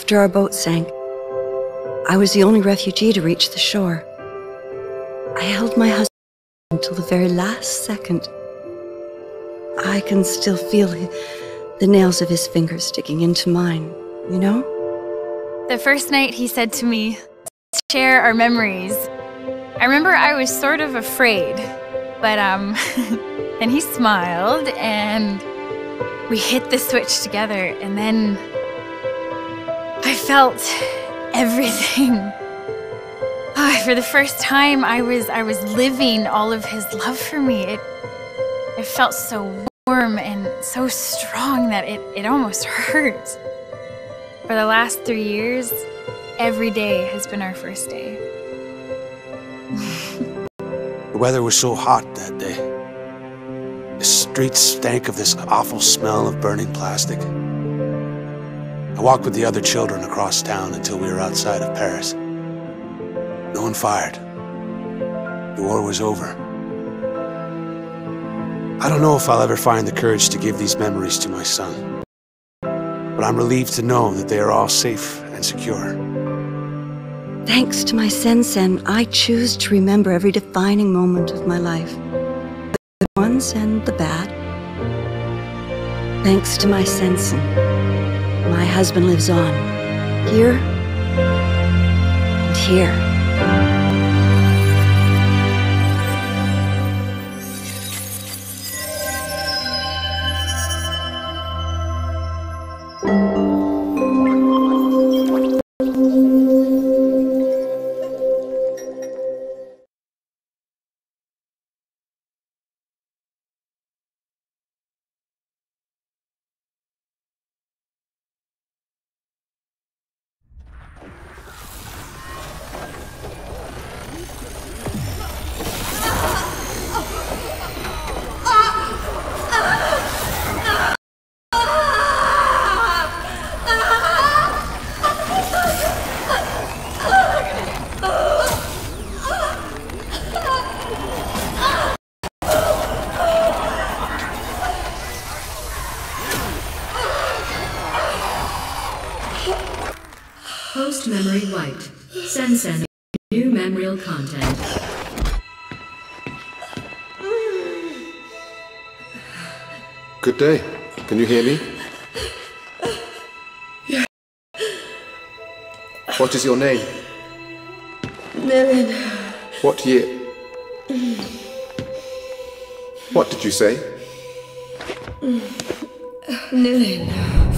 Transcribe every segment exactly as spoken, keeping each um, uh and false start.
After our boat sank, I was the only refugee to reach the shore. I held my husband until the very last second. I can still feel the nails of his fingers sticking into mine, you know? The first night he said to me, share our memories. I remember I was sort of afraid, but um, then he smiled and we hit the switch together, and then I felt everything. Oh, for the first time, I was I was living all of his love for me. It it felt so warm and so strong that it, it almost hurt. For the last three years, every day has been our first day. The weather was so hot that day. The streets stank of this awful smell of burning plastic. I walked with the other children across town until we were outside of Paris. No one fired. The war was over. I don't know if I'll ever find the courage to give these memories to my son, but I'm relieved to know that they are all safe and secure. Thanks to my Sen-Sen, I choose to remember every defining moment of my life. The good ones and the bad. Thanks to my Sen-Sen, my husband lives on. Here and here. Post memory wiped. Sen-Sen, new memorial content. Good day. Can you hear me? Yeah. What is your name? Nilin. What year? What did you say? Nilin.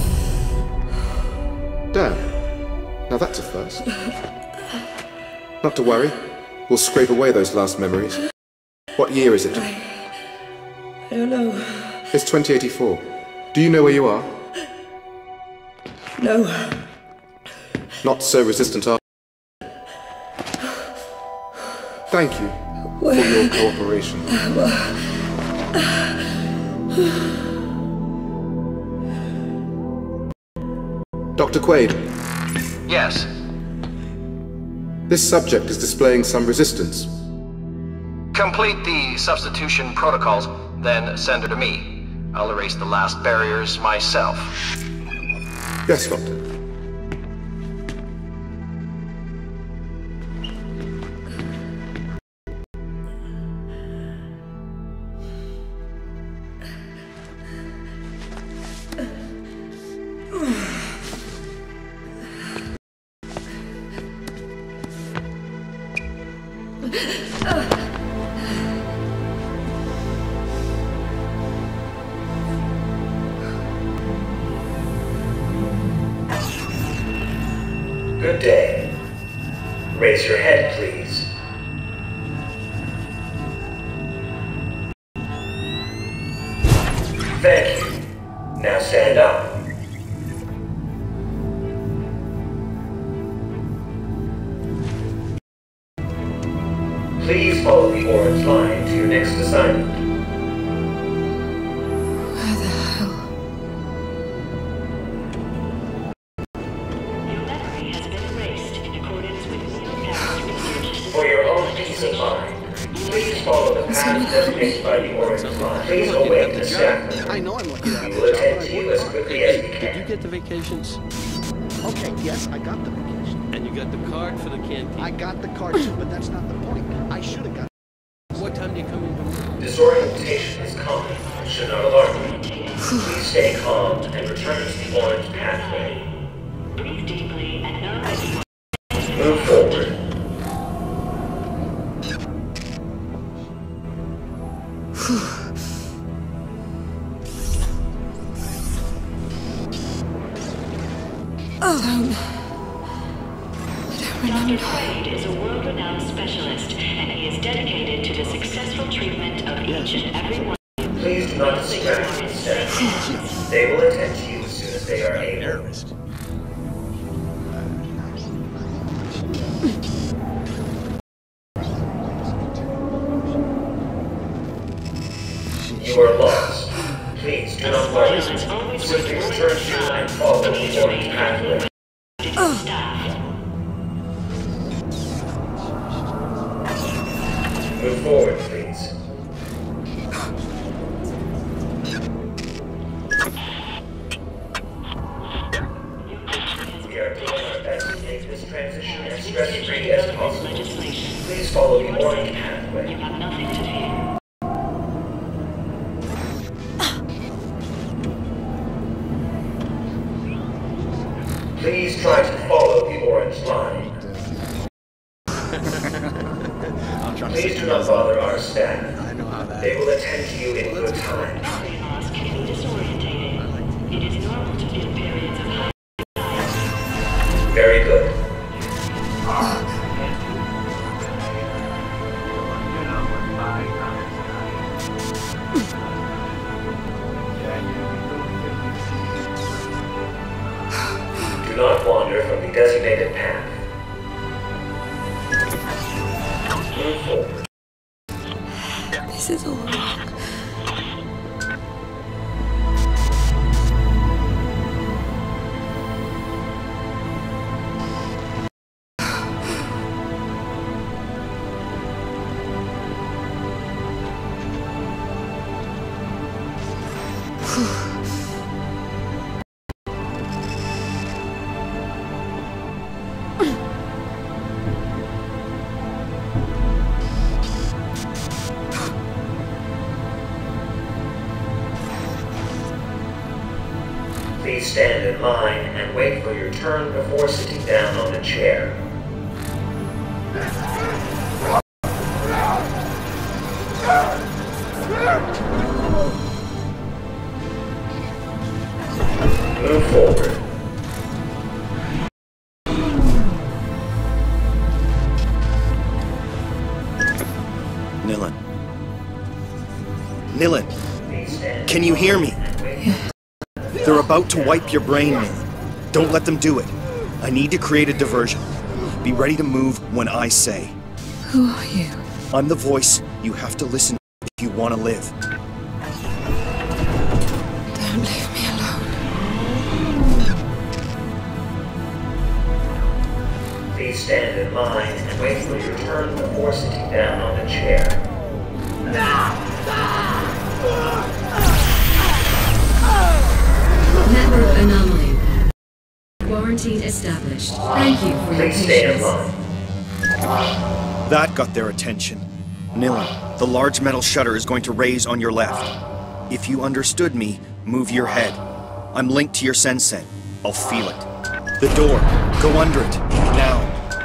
Damn. Now that's a first. Not to worry. We'll scrape away those last memories. What year is it? I... I don't know. It's twenty eighty-four. Do you know where you are? No. Not so resistant, are you? Thank you for your cooperation. Doctor Quaid. Yes. This subject is displaying some resistance. Complete the substitution protocols, then send her to me. I'll erase the last barriers myself. Yes, Doctor. Good day. Raise your head, please. Thank you. Now stand up. Please follow the orange line to your next assignment. Where the hell? Your memory has been erased in accordance with Neil Paris research. For your own peace of mind, please follow the path designated by the orange line. Please await the staff. I know I'm lucky that We will attend to you as quickly as we Did you can. get the vacations? Okay, yes, I got the vacation. And you got the card for the canteen. I got the card too, but that's not the point. I should have got. What time do you come in from work? Disorientation is common and should not alarm you. Please stay calm and return to the orange pathway. Breathe deeply and know that you are. Move forward. Doctor Quaid is a world-renowned specialist, and he is dedicated to the successful treatment of each and every one. Please do not distract the staff. They will attend to you as soon as they are able. You are lost. Please do not worry. Swiftly return to and follow the orange pathway. Move forward, please. We are doing our best to make this transition as stress-free as possible. Please follow the orange pathway. You have nothing to fear. Please try to follow the orange line. Please do not bother our staff. I know how that They will attend to you in good time. Memory loss can be disorientating. It is normal to feel periods of high anxiety. Very good. Do not wander from the designated path. Move forward. This is all wrong. Please stand in line and wait for your turn before sitting down on a chair. Move forward. Nilin. Nilin, Please stand can you hear me? They're about to wipe your brain, Nilin. Don't let them do it. I need to create a diversion. Be ready to move when I say. Who are you? I'm the voice you have to listen to if you want to live. Don't leave me alone. Please stand in line and wait for your turn before sitting down on a chair. Member anomaly. Quarantine established. Thank you for your Please stay in patience. line. That got their attention. Nilin, the large metal shutter is going to raise on your left. If you understood me, move your head. I'm linked to your sensen. I'll feel it. The door. Go under it. Now.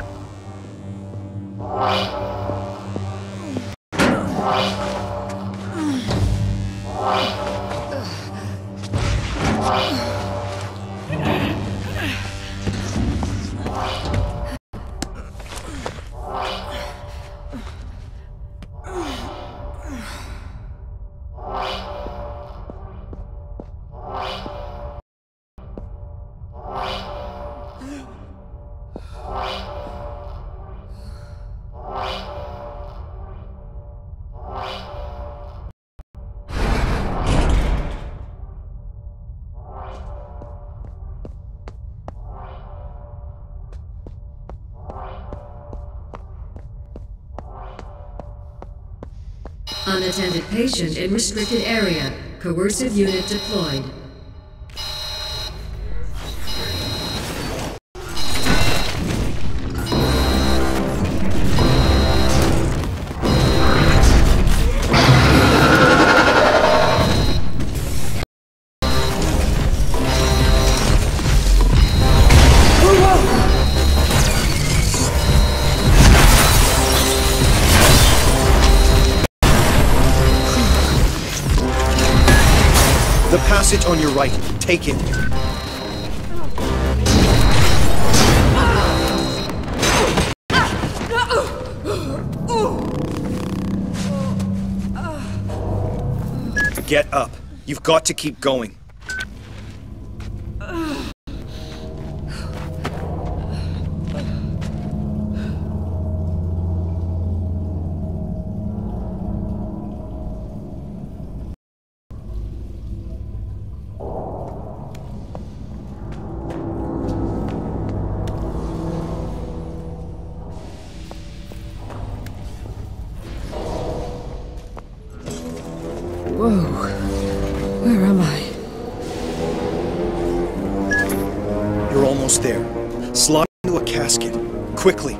Unattended patient in restricted area. Coercive unit deployed. The passage on your right. Take it. Get up. You've got to keep going. Whoa. Where am I? You're almost there. Slide into a casket. Quickly.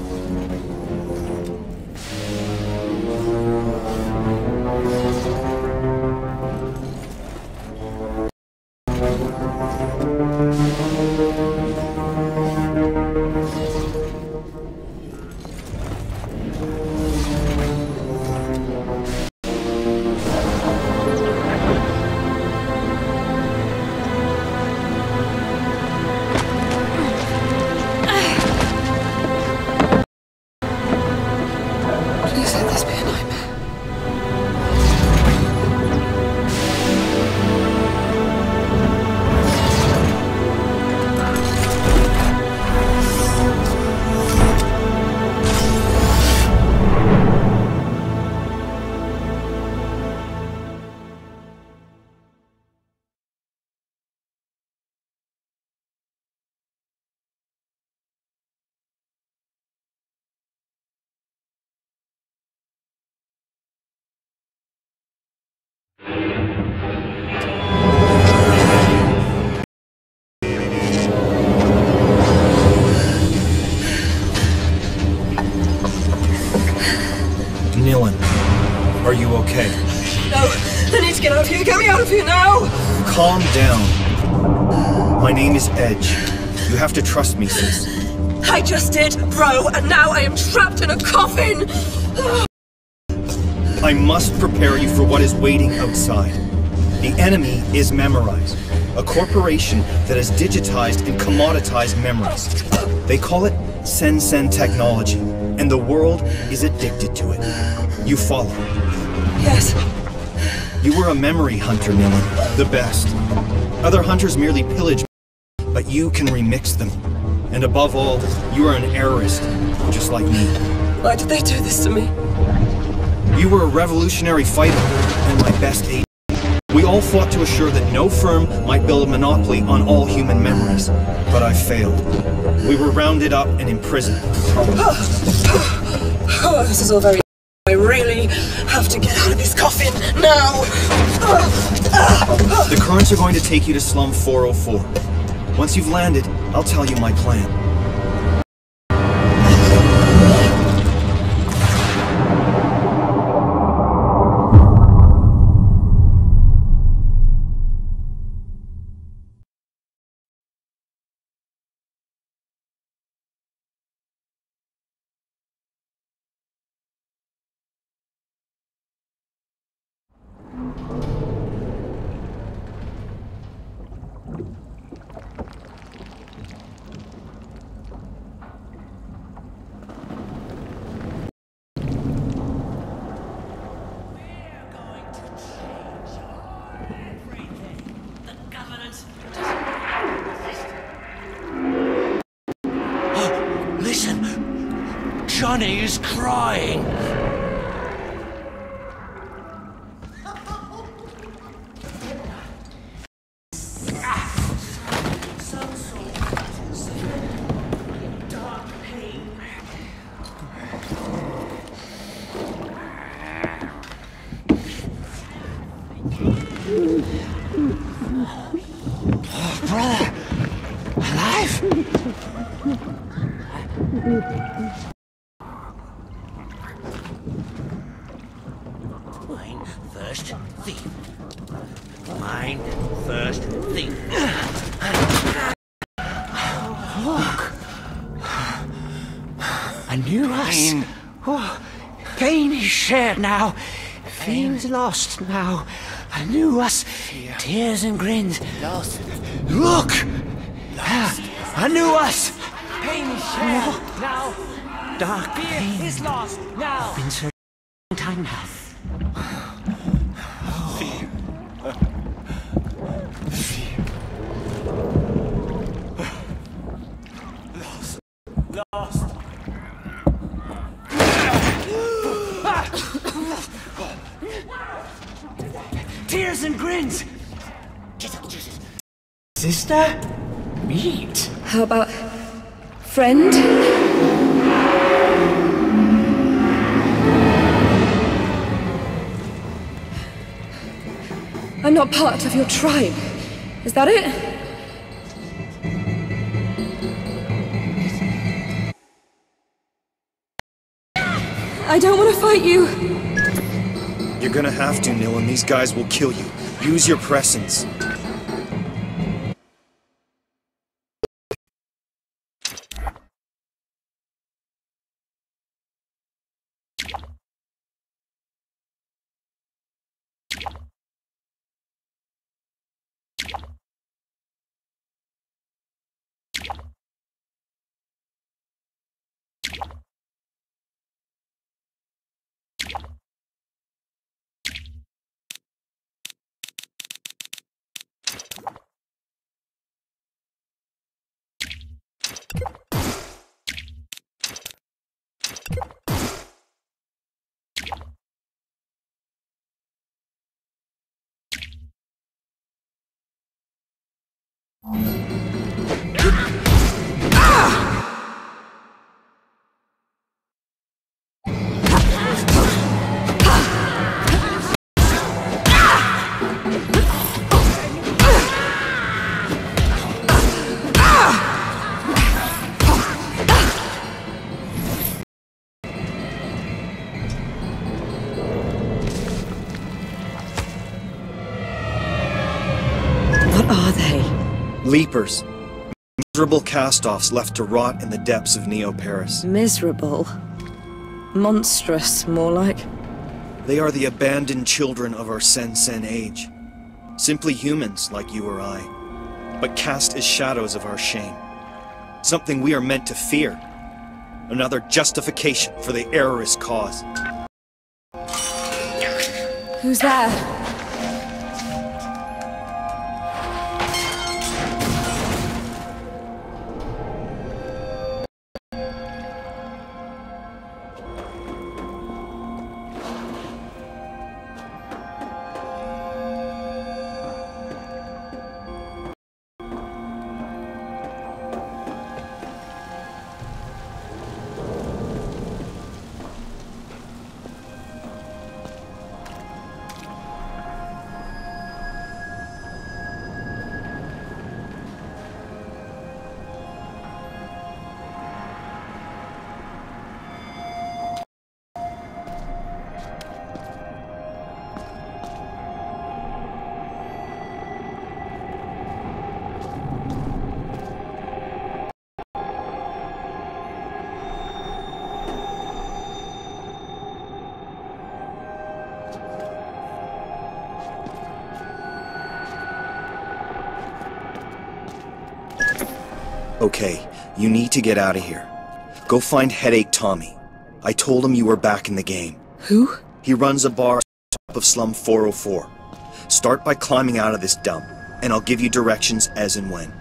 Nilin, are you okay? No, I need to get out of here. Get me out of here now! Calm down. My name is Edge. You have to trust me, sis. I just did, bro, and now I am trapped in a coffin! I must prepare you for what is waiting outside. The enemy is Memorize, a corporation that has digitized and commoditized memories. They call it Sen-Sen technology, and the world is addicted to it. You follow? Yes. You were a memory hunter, Nilin, the best. Other hunters merely pillage, but you can remix them. And above all, you are an errorist, just like me. Why did they do this to me? You were a revolutionary fighter, and my best agent. We all fought to assure that no firm might build a monopoly on all human memories. But I failed. We were rounded up and imprisoned. Oh, this is all very... I really have to get out of this coffin, now! The currents are going to take you to Slum four oh four. Once you've landed, I'll tell you my plan. Johnny is crying. Oh, brother, alive? Mine first thief. Mine first thief. Look. I knew us. Oh, pain is shared now. Fear is lost now. I knew us. Tears and grins. Lost. Look! Lost. I knew us. Pain is shared now. Dark pain. Fear is lost now. Been so long time now. Fear. Fear. Lost. Lost. Tears and grins. Sister? Meet. How about friend? I'm not part of your tribe. Is that it? I don't want to fight you. You're gonna have to, Nilin. These guys will kill you. Use your presence. Leapers. Miserable cast-offs left to rot in the depths of Neo-Paris. Miserable. Monstrous, more like. They are the abandoned children of our Sen-Sen age. Simply humans like you or I, but cast as shadows of our shame. Something we are meant to fear. Another justification for the errorist cause. Who's there? Okay, you need to get out of here. Go find Headache Tommy. I told him you were back in the game. Who? He runs a bar at the top of Slum four oh four. Start by climbing out of this dump, and I'll give you directions as and when.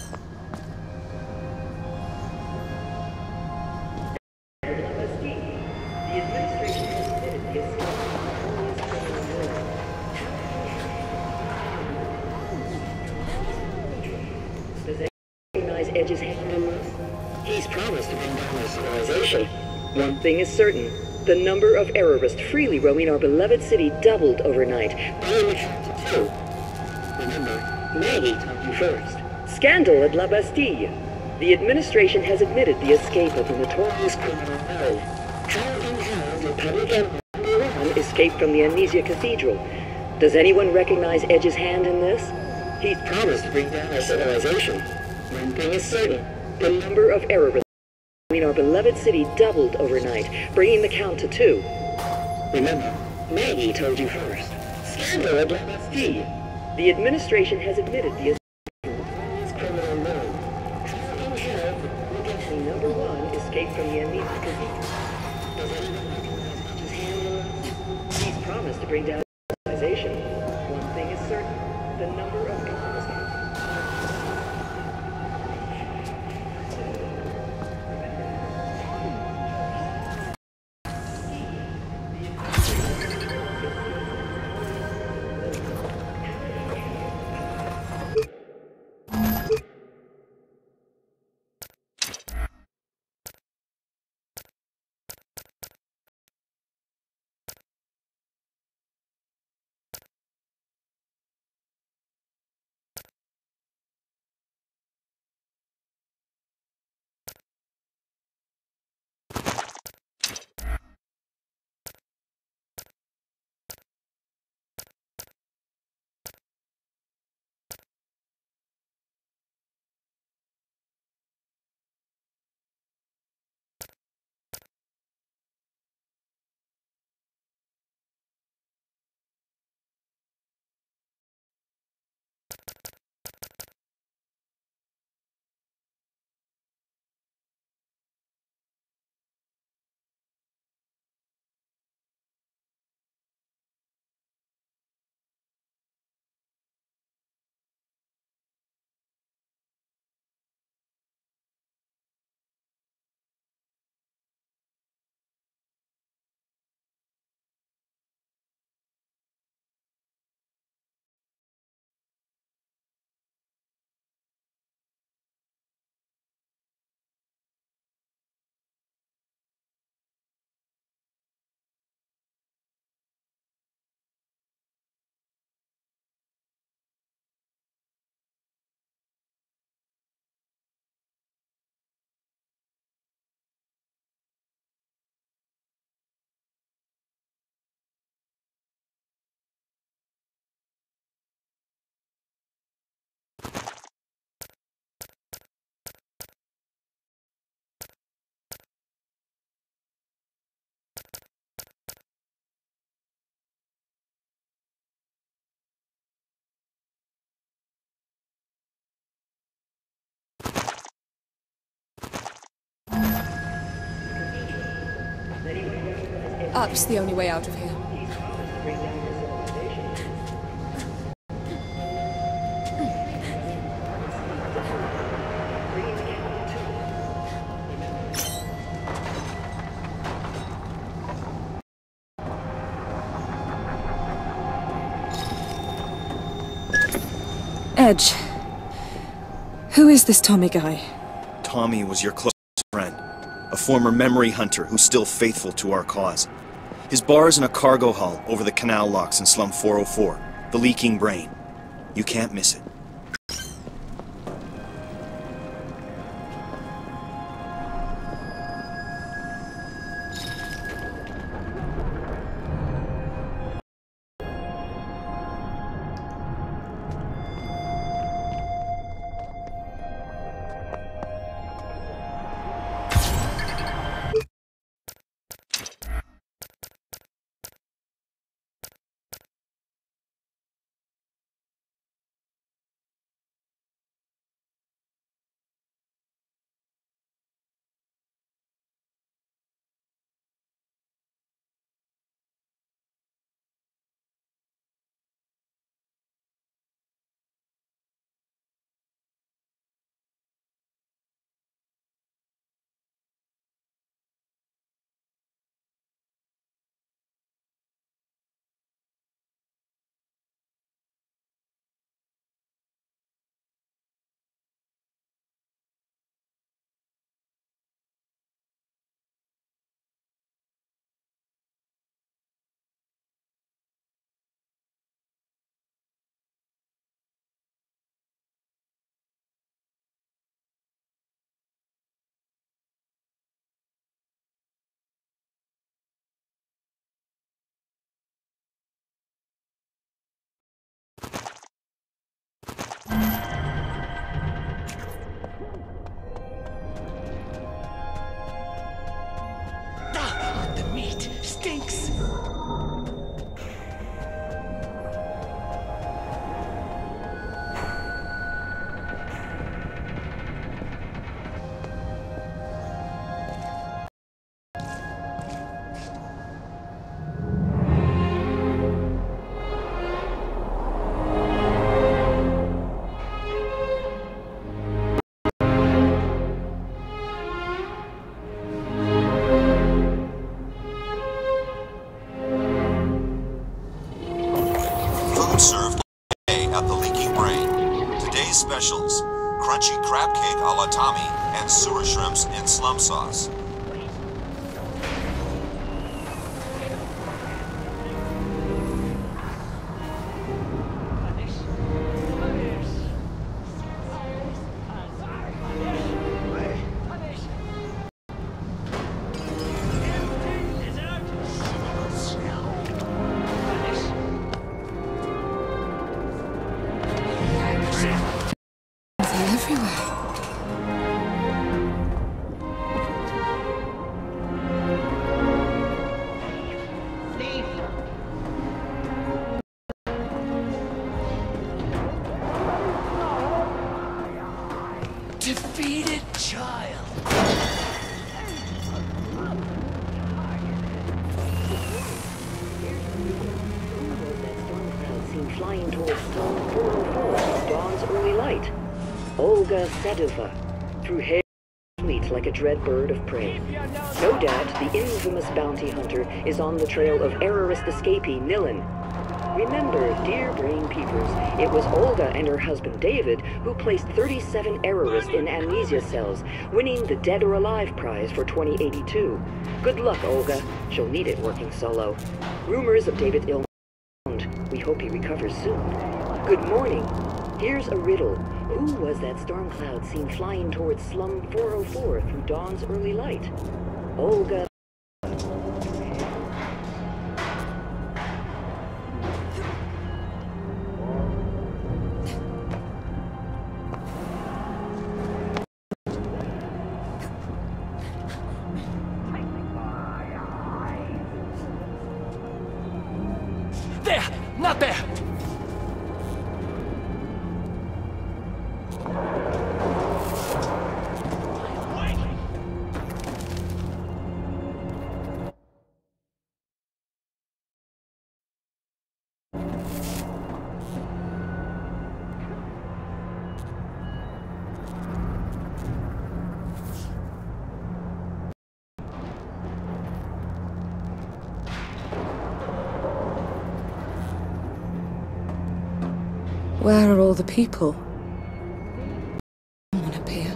Edge's hand on us? He's promised to bring down our civilization. One thing is certain. The number of errorists freely roaming our beloved city doubled overnight, bringing the count to two. Remember, Maggie told you first. Scandal at La Bastille. The administration has admitted the escape of the notorious criminal Nove. How in hell did public enemy number one escape from the Amnesia Cathedral? Does anyone recognize Edge's hand in this? He's promised to bring down our civilization. One thing is certain. The number of errorists in our beloved city doubled overnight, bringing the count to two. Remember, Maggie told you first. Commander of L S D. The administration has admitted the is criminal known. In health, Legacy number one escaped from the amnesia casino. Does anyone recognize his handler? He's promised to bring down civilization. One thing is certain, the number of Up's the only way out of here. Edge. Who is this Tommy guy? Tommy was your close friend. A former memory hunter who's still faithful to our cause. His bar's in a cargo hull over the canal locks in Slum four oh four, the Leaking Brain. You can't miss it. The meat stinks. crunchy crab cake a la Tommy, and sewer shrimps in slum sauce. Defeated child. Seen flying towards Storm four oh four from dawn's early light. Olga Sedova, through hair fleet like a dread bird of prey. No doubt the infamous bounty hunter is on the trail of errorist escapee Nilin. Remember, dear brain peepers, it was Olga and her husband David who placed thirty-seven errorists in amnesia cells, winning the Dead or Alive prize for twenty eighty-two. Good luck, Olga. She'll need it working solo. Rumors of David's illness. We hope he recovers soon. Good morning. Here's a riddle. Who was that storm cloud seen flying towards Slum four oh four through dawn's early light? Olga. There! Not there! Where are all the people? Someone up here.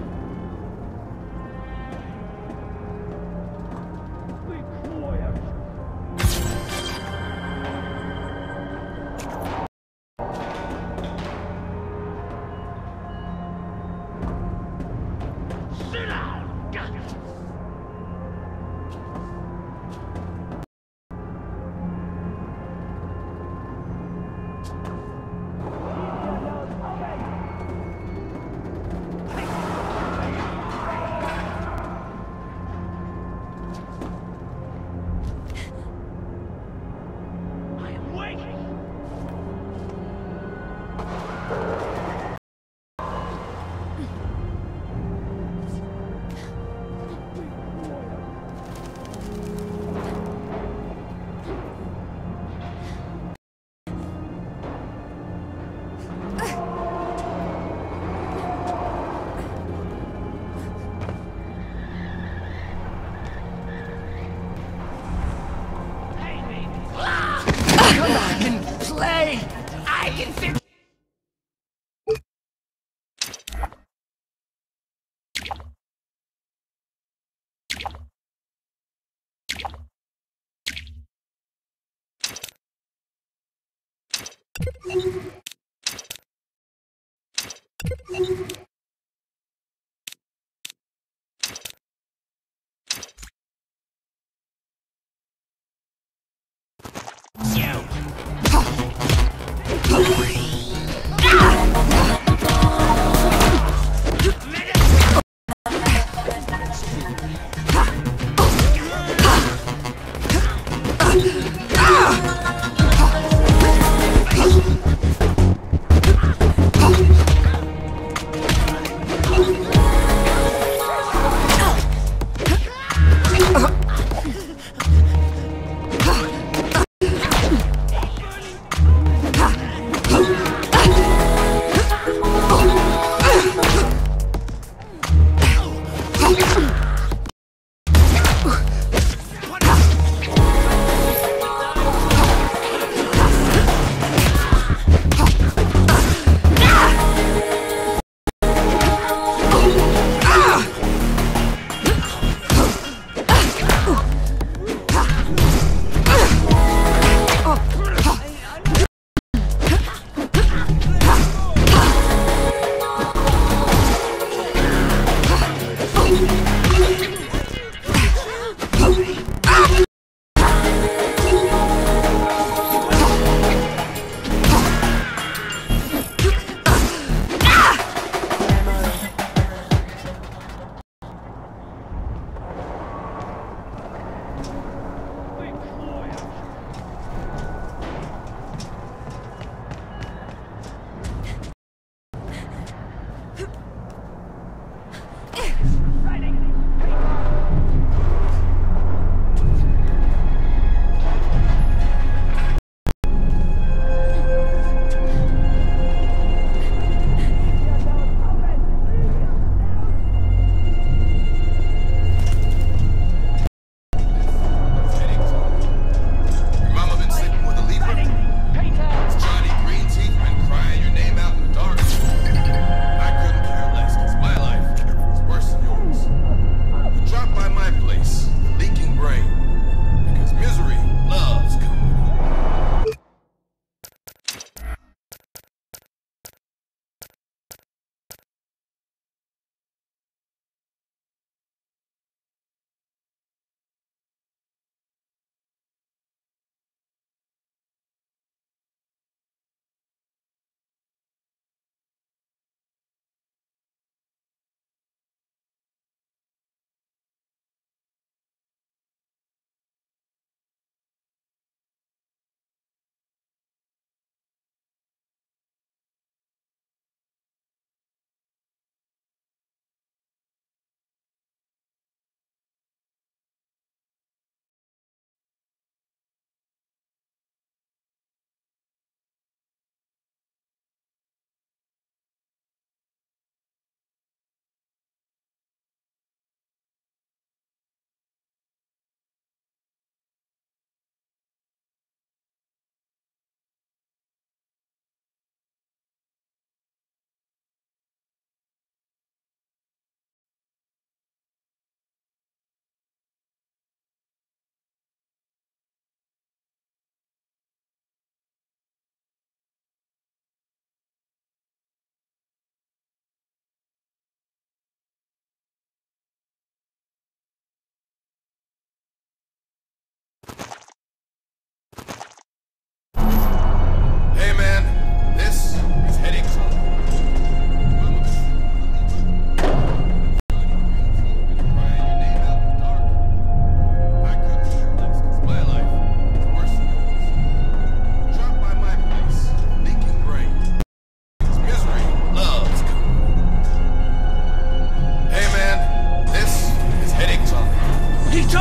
Play! I can fix.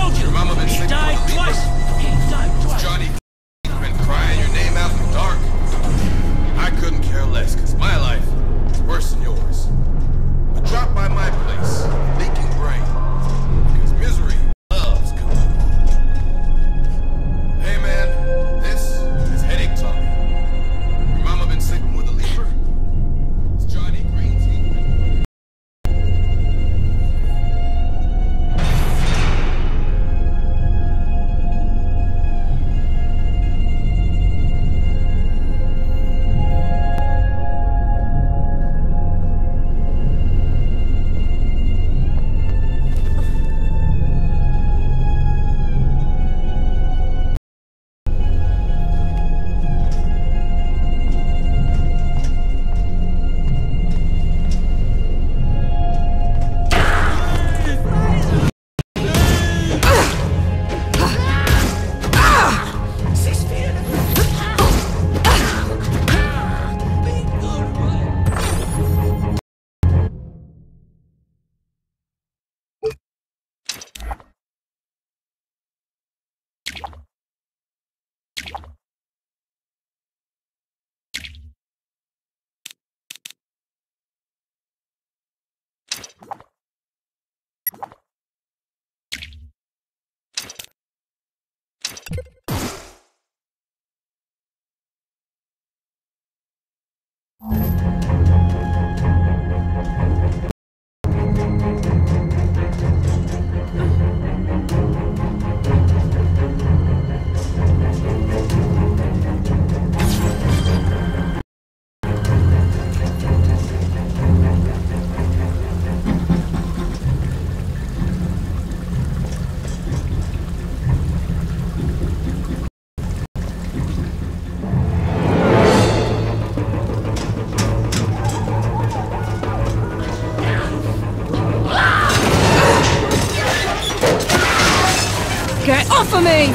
told you! Your mama been He sick died for the twice! He died twice! Johnny been crying your name out in the dark. I couldn't care less, cause my life is worse than yours. But drop by my place, Leaking Brain, because misery loves company. Hey man, this is Headache Tommy. Your mama been sleeping with a leaper? It's Johnny Greenteeth. Get off of me!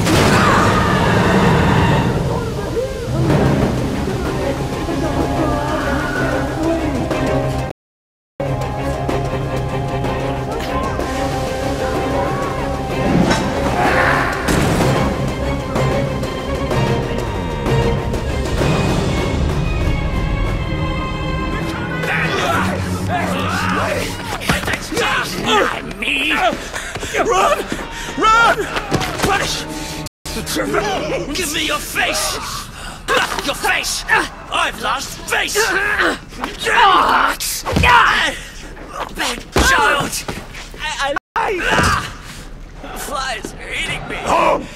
Me! Run! Run! Punish! Give me your face! Your face! I've lost face! Bad child! I... I... Flies are eating me!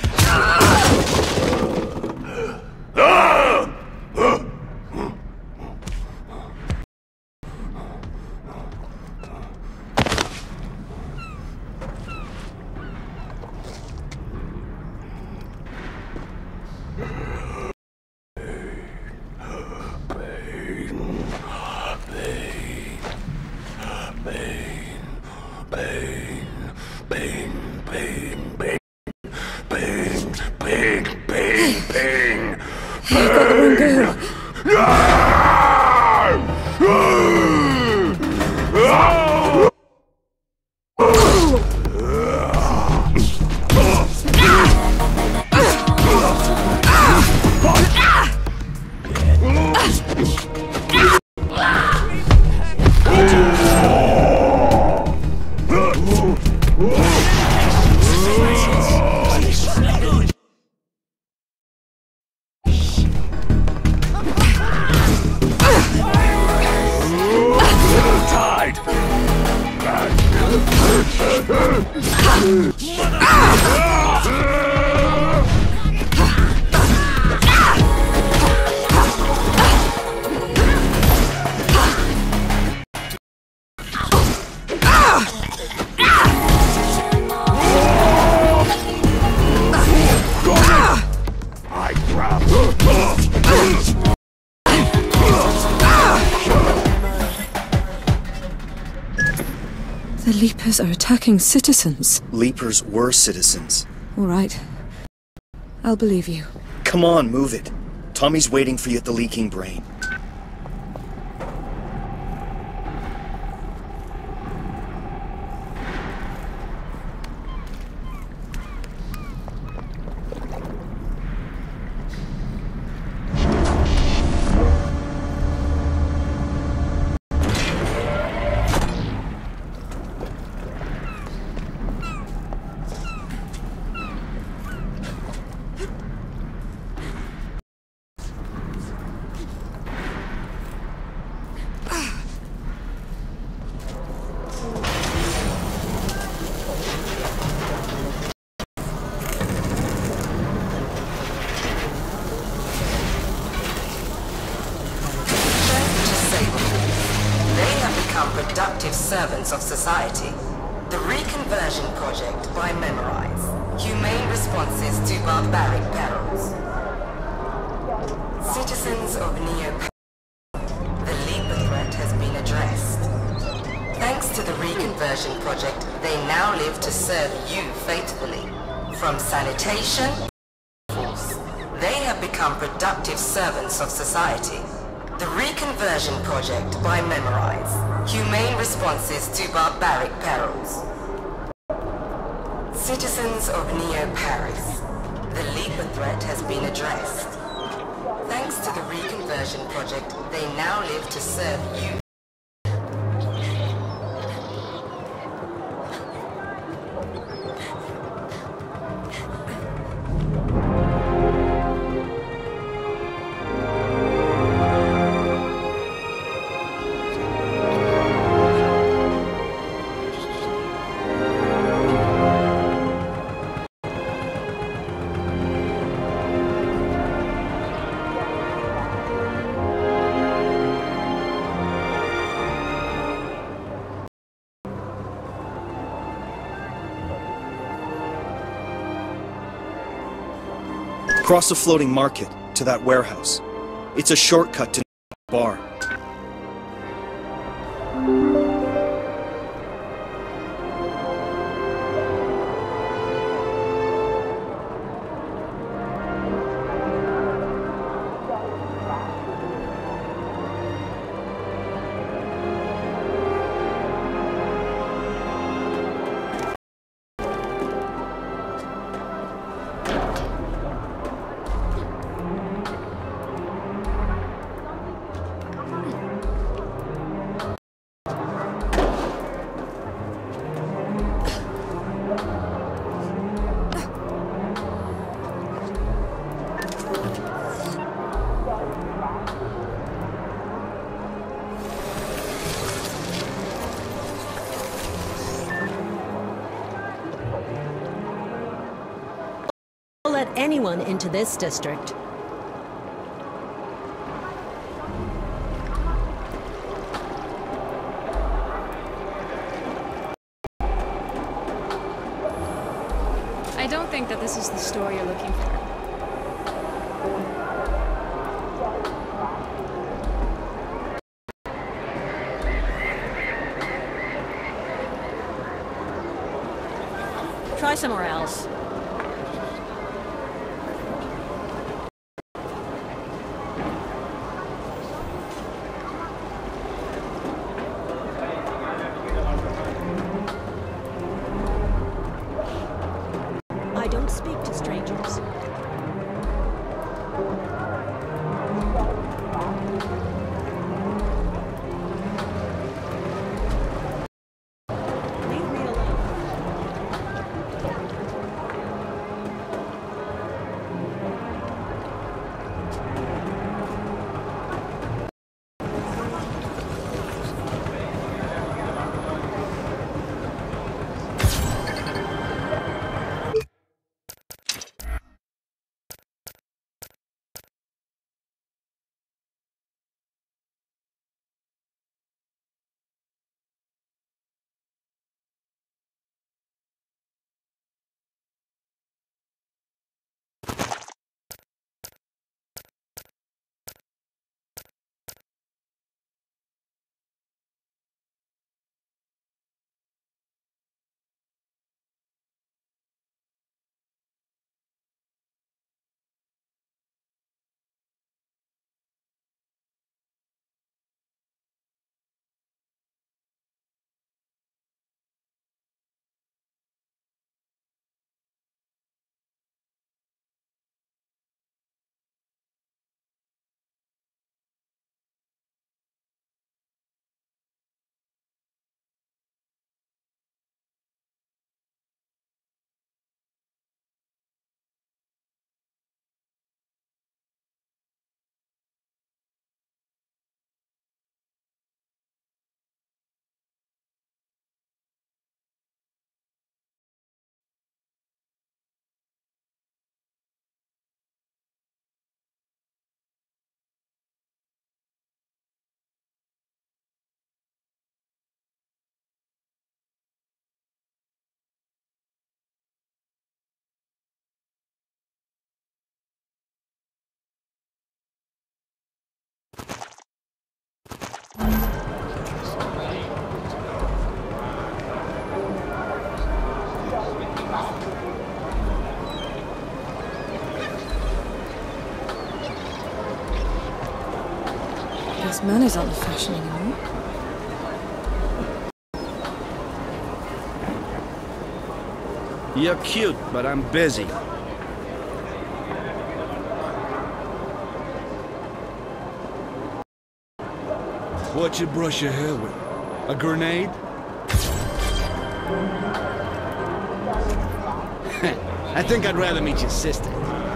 The Leapers are attacking citizens. Leapers were citizens. All right. I'll believe you. Come on, move it. Tommy's waiting for you at the Leaking Brain. servants of society. The Reconversion Project by Memorize. Humane responses to barbaric perils. Citizens of Neo, the Leaper threat has been addressed. Thanks to the Reconversion Project, they now live to serve you faithfully. From sanitation, they have become productive servants of society. The Reconversion Project by Memorize. Humane responses to barbaric perils. Citizens of Neo Paris, the Leaper threat has been addressed. Thanks to the Reconversion Project, they now live to serve you. Cross a floating market to that warehouse. It's a shortcut to the bar. Let anyone into this district. I don't think that this is the story you're looking for. Try somewhere else. I don't speak to strangers. Leave me alone. guess manners aren't the fashion anymore. You're cute, but I'm busy. What you brush your hair with? A grenade? I think I'd rather meet your sister.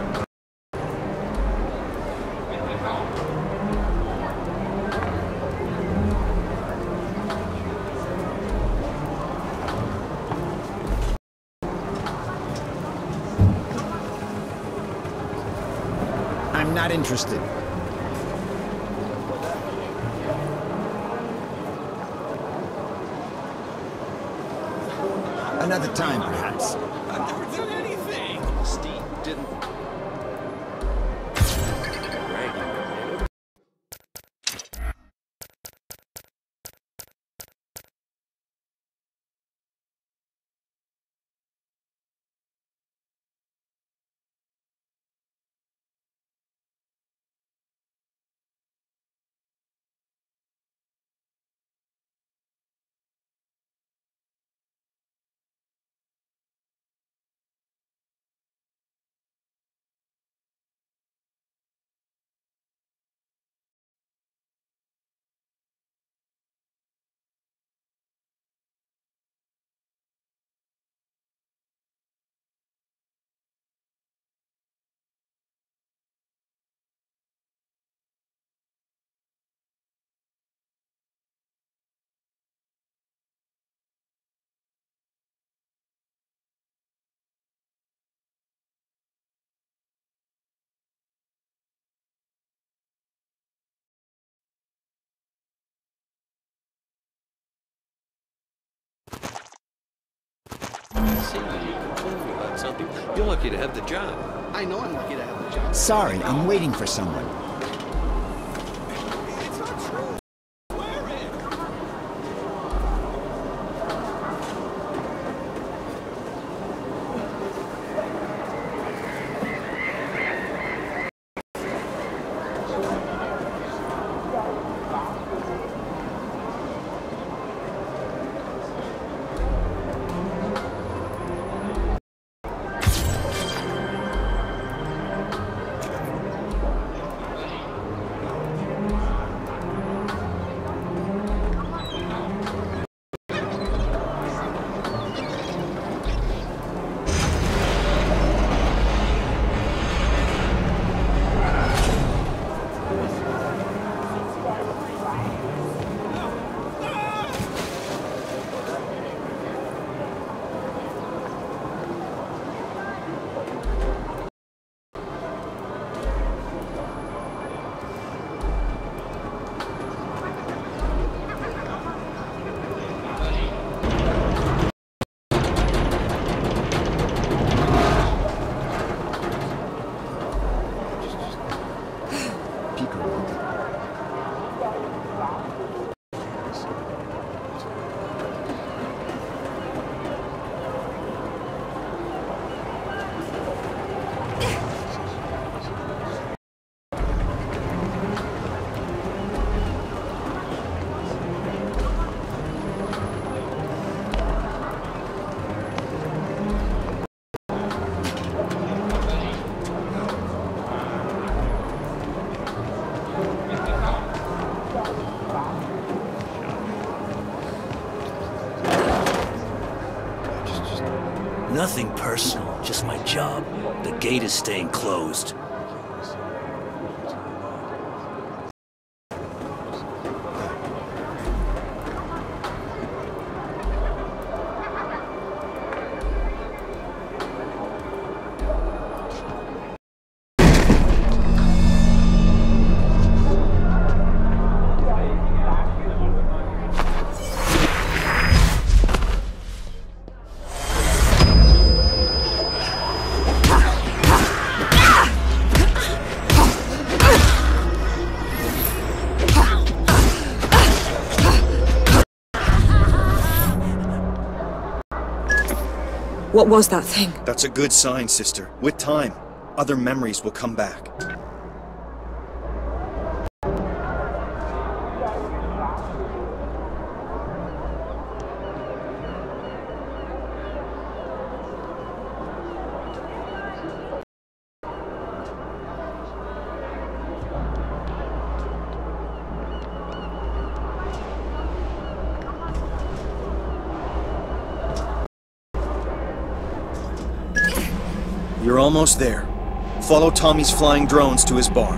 I'm not interested. Another time, perhaps. I've never done anything. Steve didn't. See, you complaining about something. You're lucky to have the job. I know I'm lucky to have the job. Sorry, I'm waiting for someone. It's not true. Swear it. Nothing personal, just my job. The gate is staying closed. What was that thing? That's a good sign, sister. With time, other memories will come back. You're almost there. Follow Tommy's flying drones to his bar.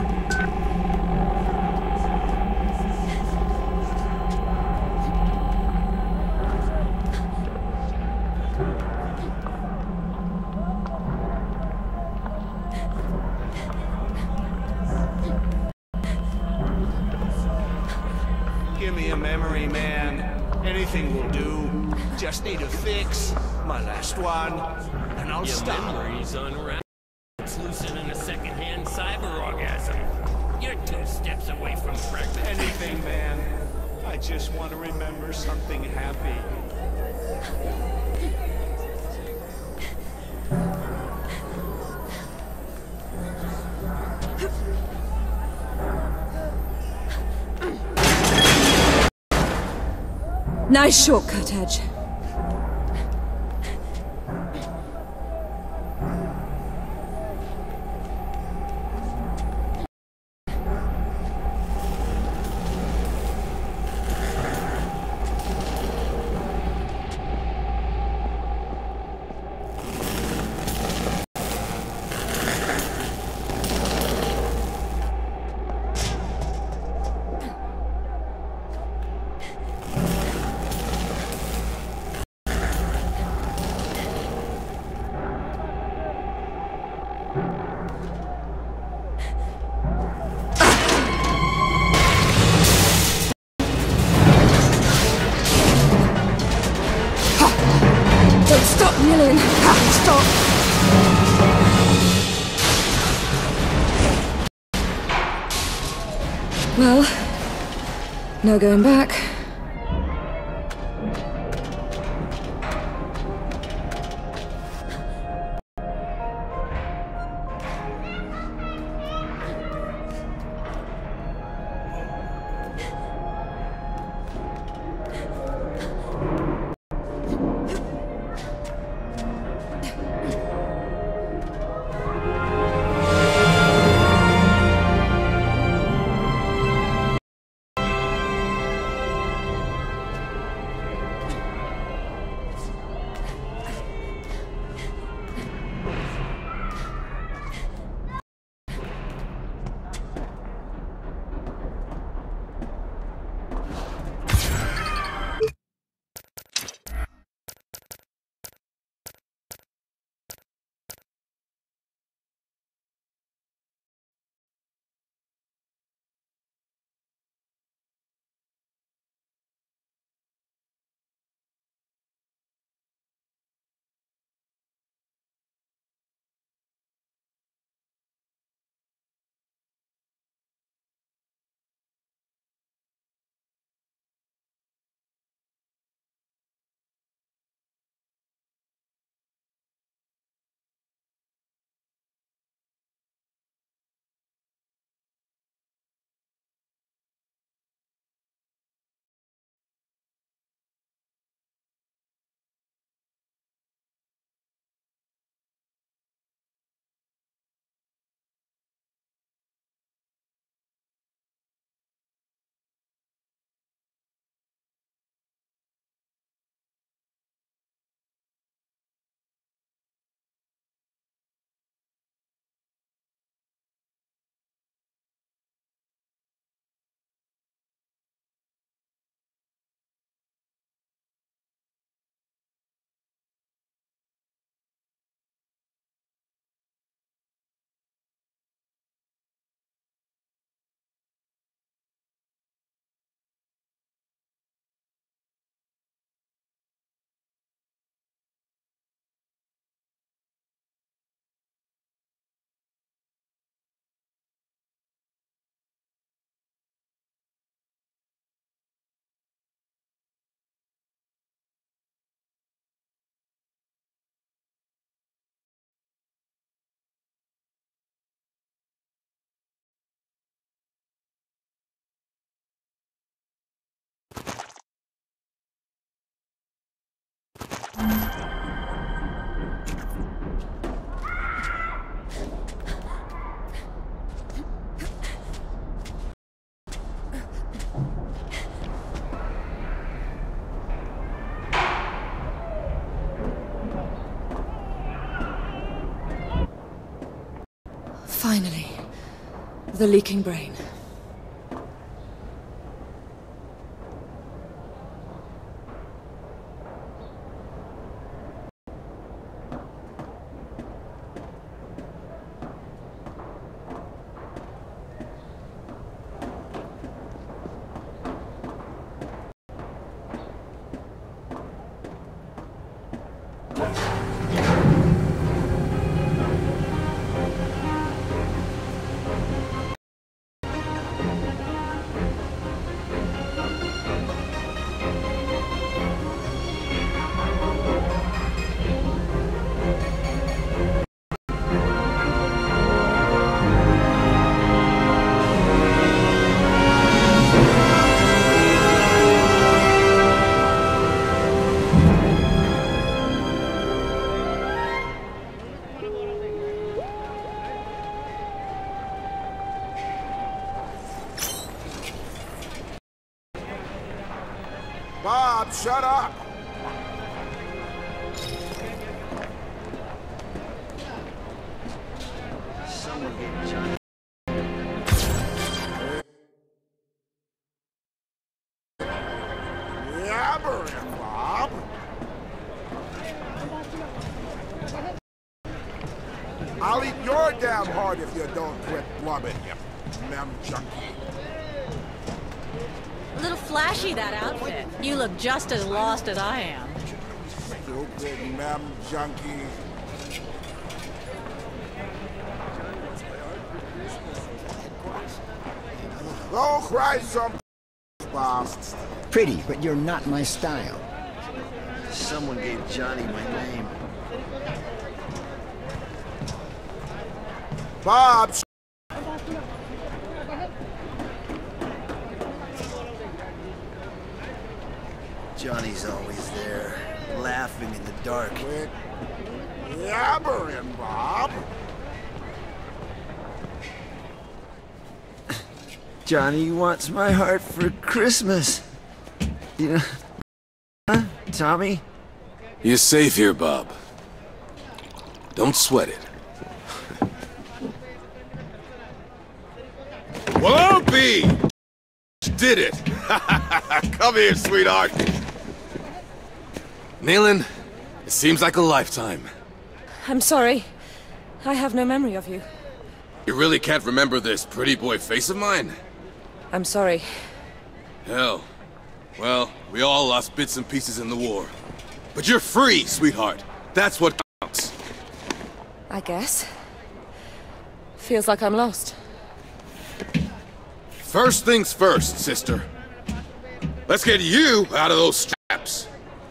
Give me a memory, man. Anything will do. Just need a fix. My last one. And I'll Your stop. memory's unraveled. It's loosening a second-hand cyber orgasm. You're two steps away from fragment. Anything, man. I just want to remember something happy. Nice shortcut, Edge. Don't stop, Nilin! Ha! Stop! Well, no going back. Finally. The leaking brain. Bob, shut up! Someone get Johnny. Yabbering, Bob! I'll eat your damn heart if you don't quit blubbing, you mem junkie. A little flashy, that outfit. You look just as lost as I am. Stupid mem junkie. Go cry some Bob. Pretty, but you're not my style. Someone gave Johnny my name. Bob. Johnny's always there, laughing in the dark. Quit yabbering, Bob. Johnny wants my heart for Christmas. You know, huh, Tommy? You're safe here, Bob. Don't sweat it. Well, I'll be! Did it! Come here, sweetheart! Nayland, it seems like a lifetime. I'm sorry. I have no memory of you. You really can't remember this pretty boy face of mine? I'm sorry. Hell. Well, we all lost bits and pieces in the war. But you're free, sweetheart. That's what counts. I guess. Feels like I'm lost. First things first, sister. Let's get you out of those straps.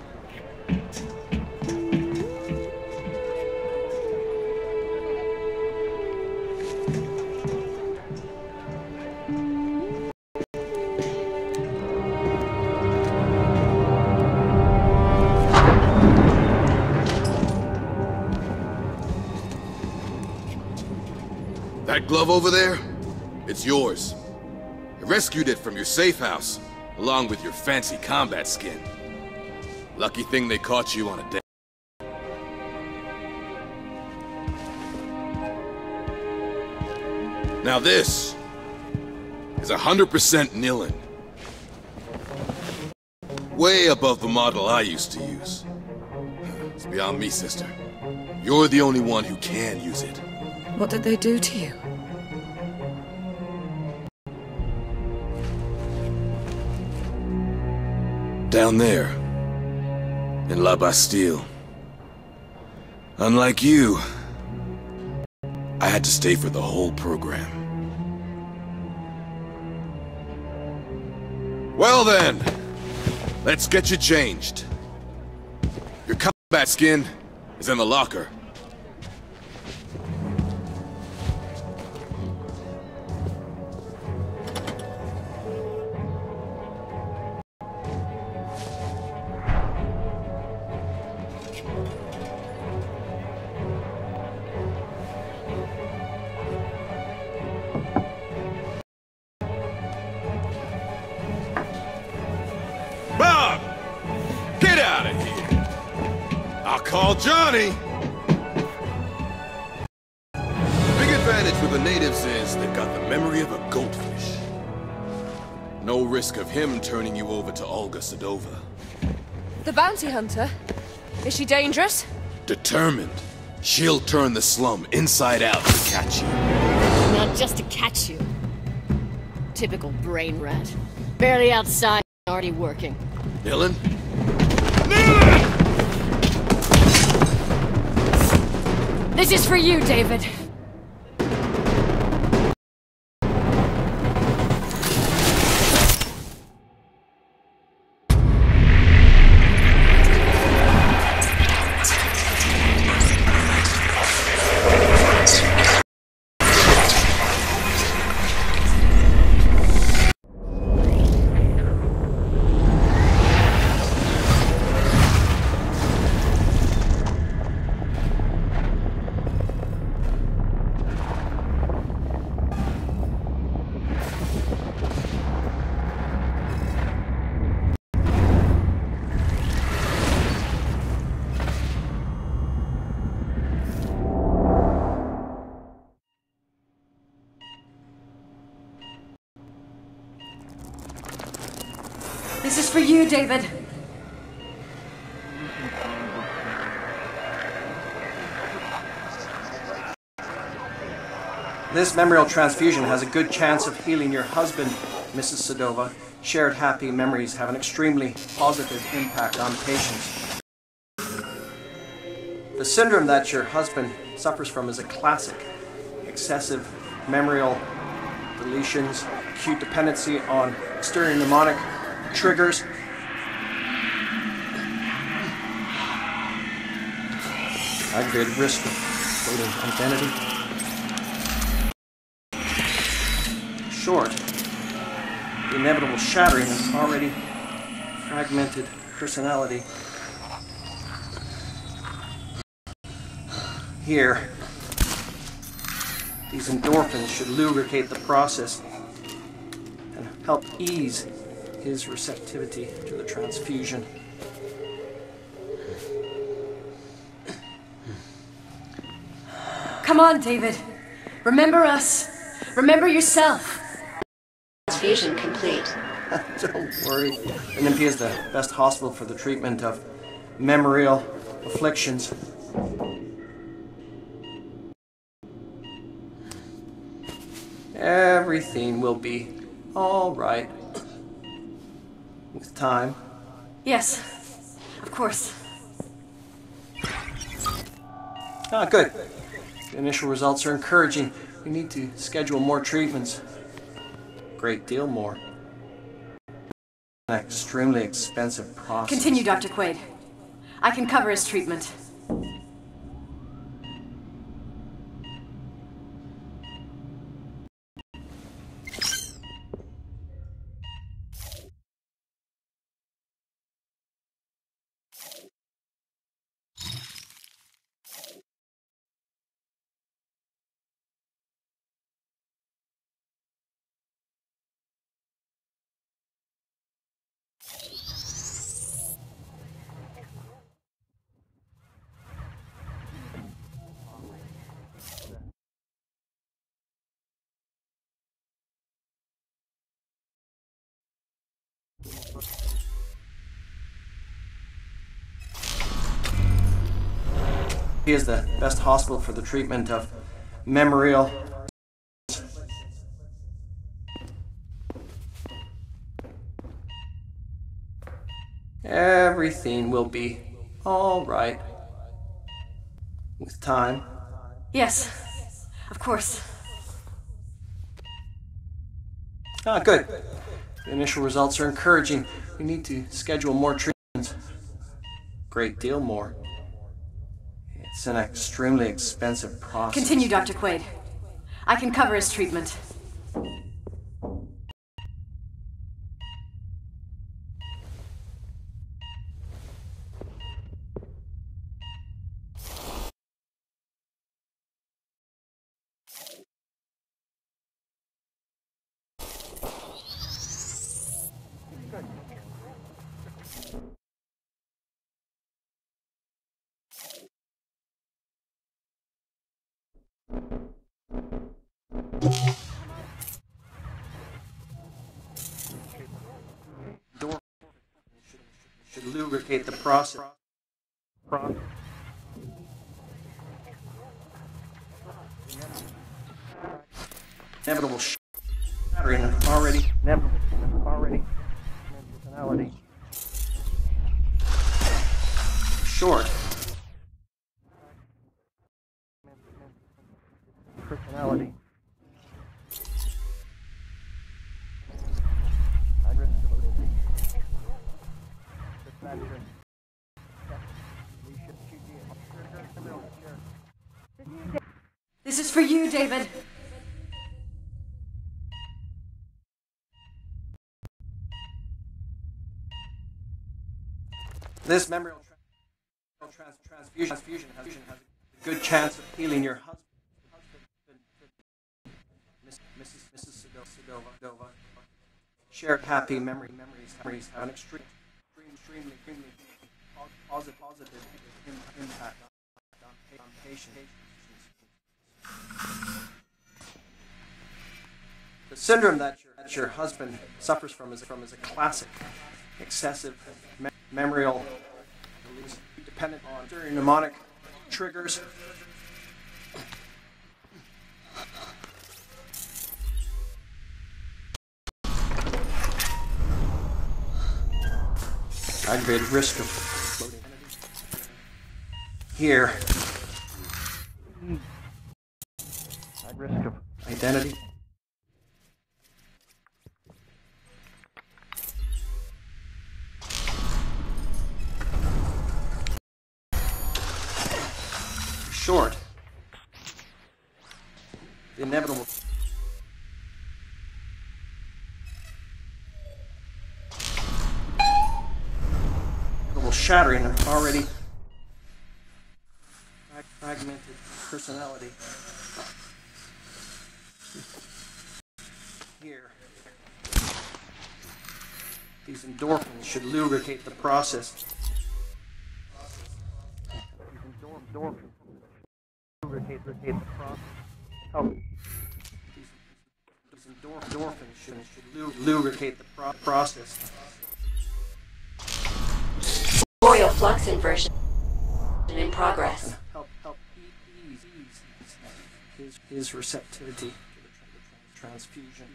That glove over there, it's yours. I rescued it from your safe house, along with your fancy combat skin. Lucky thing they caught you on a day. Now this is one hundred percent Nilin. Way above the model I used to use. It's beyond me, sister. You're the only one who can use it. What did they do to you? Down there, in La Bastille. Unlike you, I had to stay for the whole program. Well then, let's get you changed. Your combat skin is in the locker. Bob! Get out of here! I'll call Johnny! Big advantage advantage with the natives is they've got the memory of a goldfish. No risk of him turning you over to Olga Sedova. The bounty hunter? Is she dangerous? Determined. She'll turn the slum inside out to catch you. Not just to catch you. Typical brain rat. Barely outside, already working. Dylan? This is for you, David. This is for you, David. This memorial transfusion has a good chance of healing your husband, Missus Sedova. Shared happy memories have an extremely positive impact on patients. The syndrome that your husband suffers from is a classic. Excessive memorial deletions, acute dependency on exterior mnemonic triggers, aggravated risk of floating identity. Short, the inevitable shattering of already fragmented personality. Here, these endorphins should lubricate the process and help ease his receptivity to the transfusion. Come on, David. Remember us. Remember yourself. Transfusion complete. Don't worry. N M P is the best hospital for the treatment of memorial afflictions. Everything will be all right. With time. Yes, of course. Ah, good. The initial results are encouraging. We need to schedule more treatments. Great deal more. An extremely expensive process. Continue, Doctor Quaid. I can cover his treatment. He is the best hospital for the treatment of memorial. Everything will be all right. With time. Yes, of course. Ah, good. The initial results are encouraging. We need to schedule more treatments. Great deal more. It's an extremely expensive process. Continue, Doctor Quaid. I can cover his treatment. lubricate the process. Process. Inevitable shattering of already inevitable already personality. Short. Personality. This is for you, David. This memorial trans trans transfusion, transfusion has, has a good chance of healing your husband. Missus Missus Sedova. Shared happy memory, memories, memories have an extreme, extremely, extremely positive, positive impact on, on patients. The syndrome that your, that your husband suffers from is, from is a classic, excessive me memorial, dependent on certain mnemonic triggers. Aggravated risk of floating here. High risk of identity. Short. The inevitable. Shattering of already fragmented personality. Here, these endorphins should lubricate the process. These endorphins lubricate, lubricate the process. Help. These, these endorphins should, should lubricate the pro process. Memorial flux inversion in progress. Help, help ease, ease, ease his, his receptivity to the transfusion.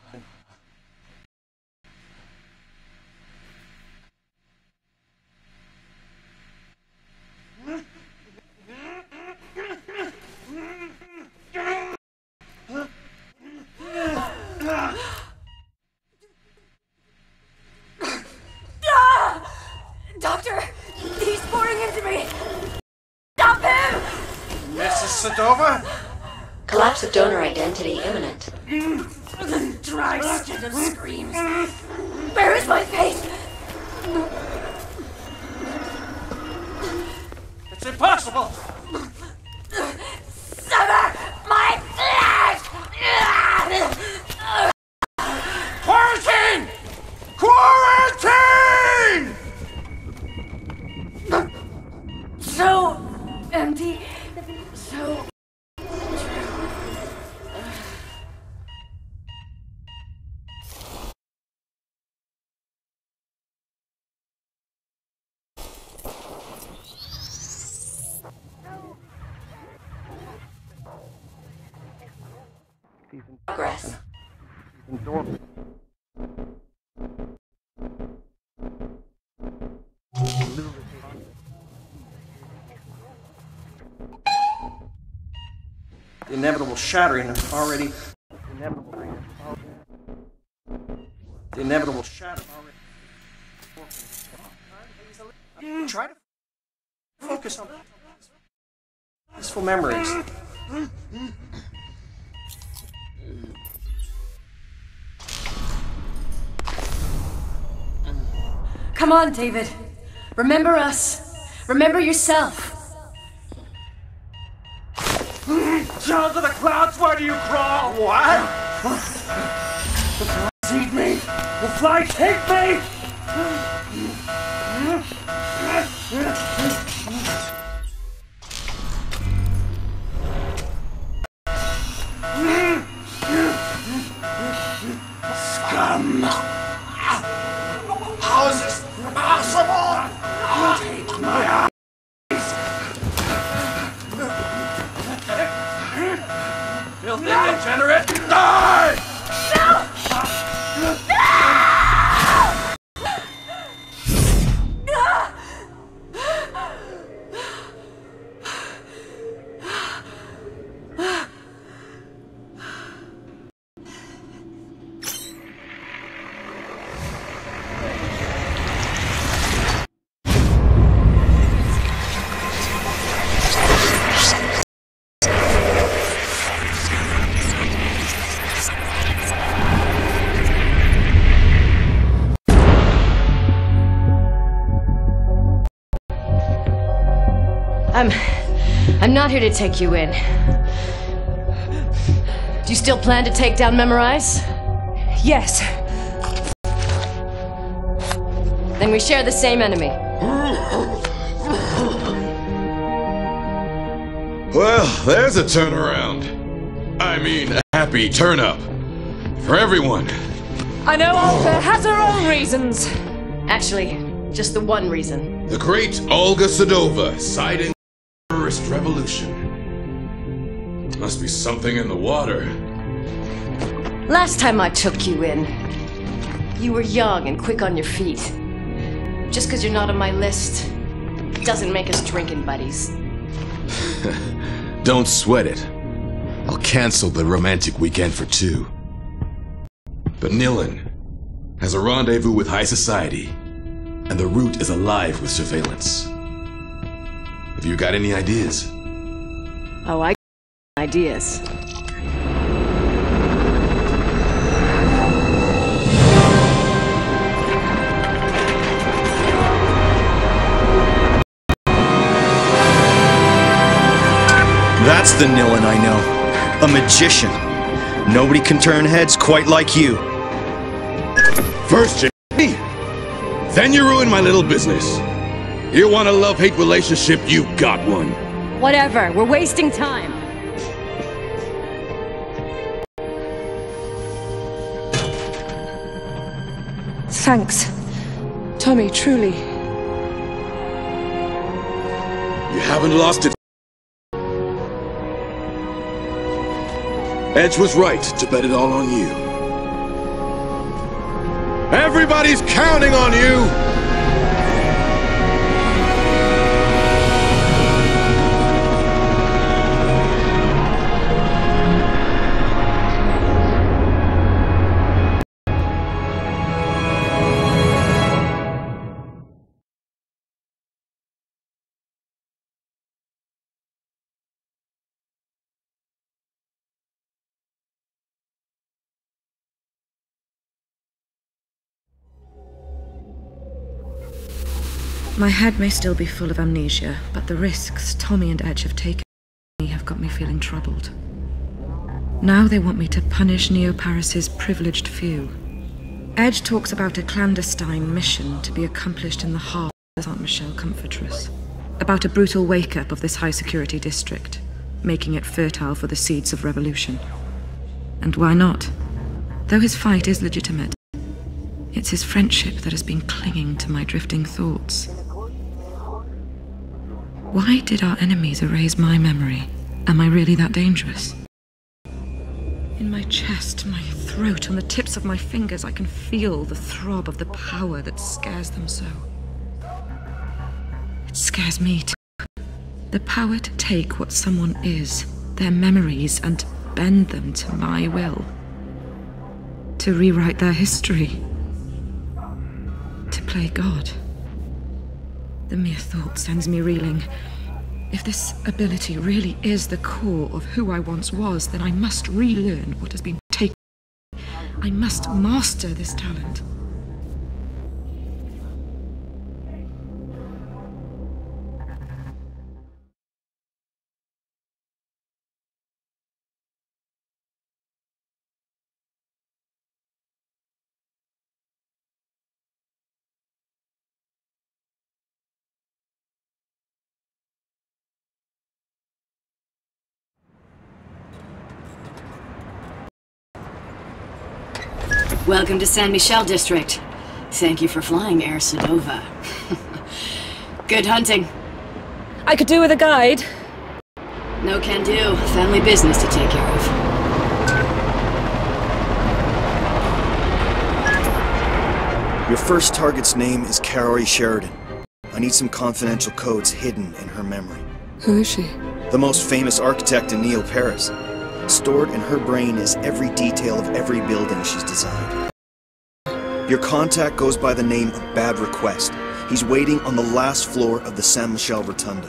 Doctor! He's pouring into me! Stop him! Missus Sedova? Collapse of donor identity imminent. Dry stretch of screams. Where is my face? It's impossible! Sever my flesh! Quarantine! Quarantine! So empty, so progress. The inevitable shattering of already. Inevitable. The inevitable shattering already. Try to focus on peaceful memories. come on, David. Remember us. Remember yourself. Child of the clouds, why do you crawl? What? The flies eat me! The flies take me! Scum! How is this possible? Filthy degenerate! Die! No! I'm... I'm not here to take you in. Do you still plan to take down Memorize? Yes. Then we share the same enemy. Well, there's a turnaround. I mean, a happy turn-up. For everyone. I know Olga has her own reasons. Actually, just the one reason. The great Olga Sedova siding with the terrorist revolution. Must be something in the water. Last time I took you in, you were young and quick on your feet. Just because you're not on my list doesn't make us drinking buddies. Don't sweat it. I'll cancel the romantic weekend for two. But Nilin has a rendezvous with high society, and the route is alive with surveillance. Have you got any ideas? Oh, I got ideas. That's the Nilin I know. A magician. Nobody can turn heads quite like you. First you me, then you ruin my little business. You want a love-hate relationship, you got one. Whatever, we're wasting time. Thanks. Tommy, truly. You haven't lost it. Edge was right to bet it all on you. Everybody's counting on you! My head may still be full of amnesia, but the risks Tommy and Edge have taken have got me feeling troubled. Now they want me to punish Neo-Paris's privileged few. Edge talks about a clandestine mission to be accomplished in the heart of Aunt Michelle Comfortress. About a brutal wake-up of this high-security district, making it fertile for the seeds of revolution. And why not? Though his fight is legitimate, it's his friendship that has been clinging to my drifting thoughts. Why did our enemies erase my memory? Am I really that dangerous? In my chest, my throat, on the tips of my fingers, I can feel the throb of the power that scares them so. It scares me too. The power to take what someone is, their memories, and bend them to my will. To rewrite their history. To play God. The mere thought sends me reeling. If this ability really is the core of who I once was, then I must relearn what has been taken. I must master this talent. Welcome to San Michel District. Thank you for flying, Air Sedova. Good hunting. I could do with a guide. No can do. Family business to take care of. Your first target's name is Kaori Sheridan. I need some confidential codes hidden in her memory. Who is she? The most famous architect in Neo-Paris. Stored in her brain is every detail of every building she's designed. Your contact goes by the name of Bad Request. He's waiting on the last floor of the Saint-Michel Rotunda.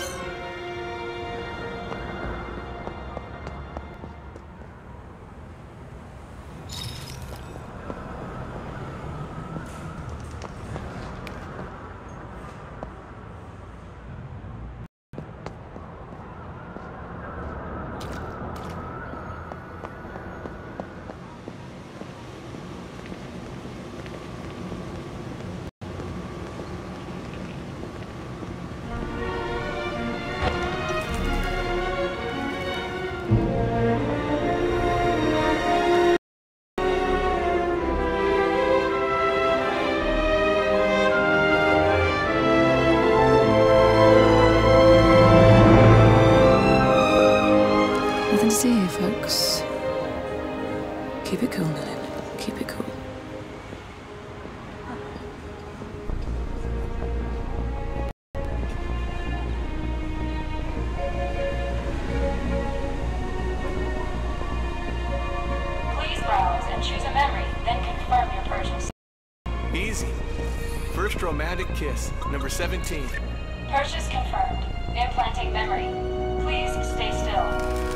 Keep it cool, Nilin. Keep it cool. Please browse and choose a memory, then confirm your purchase. Easy. First romantic kiss, number seventeen. Purchase confirmed. Implanting memory. Please stay still.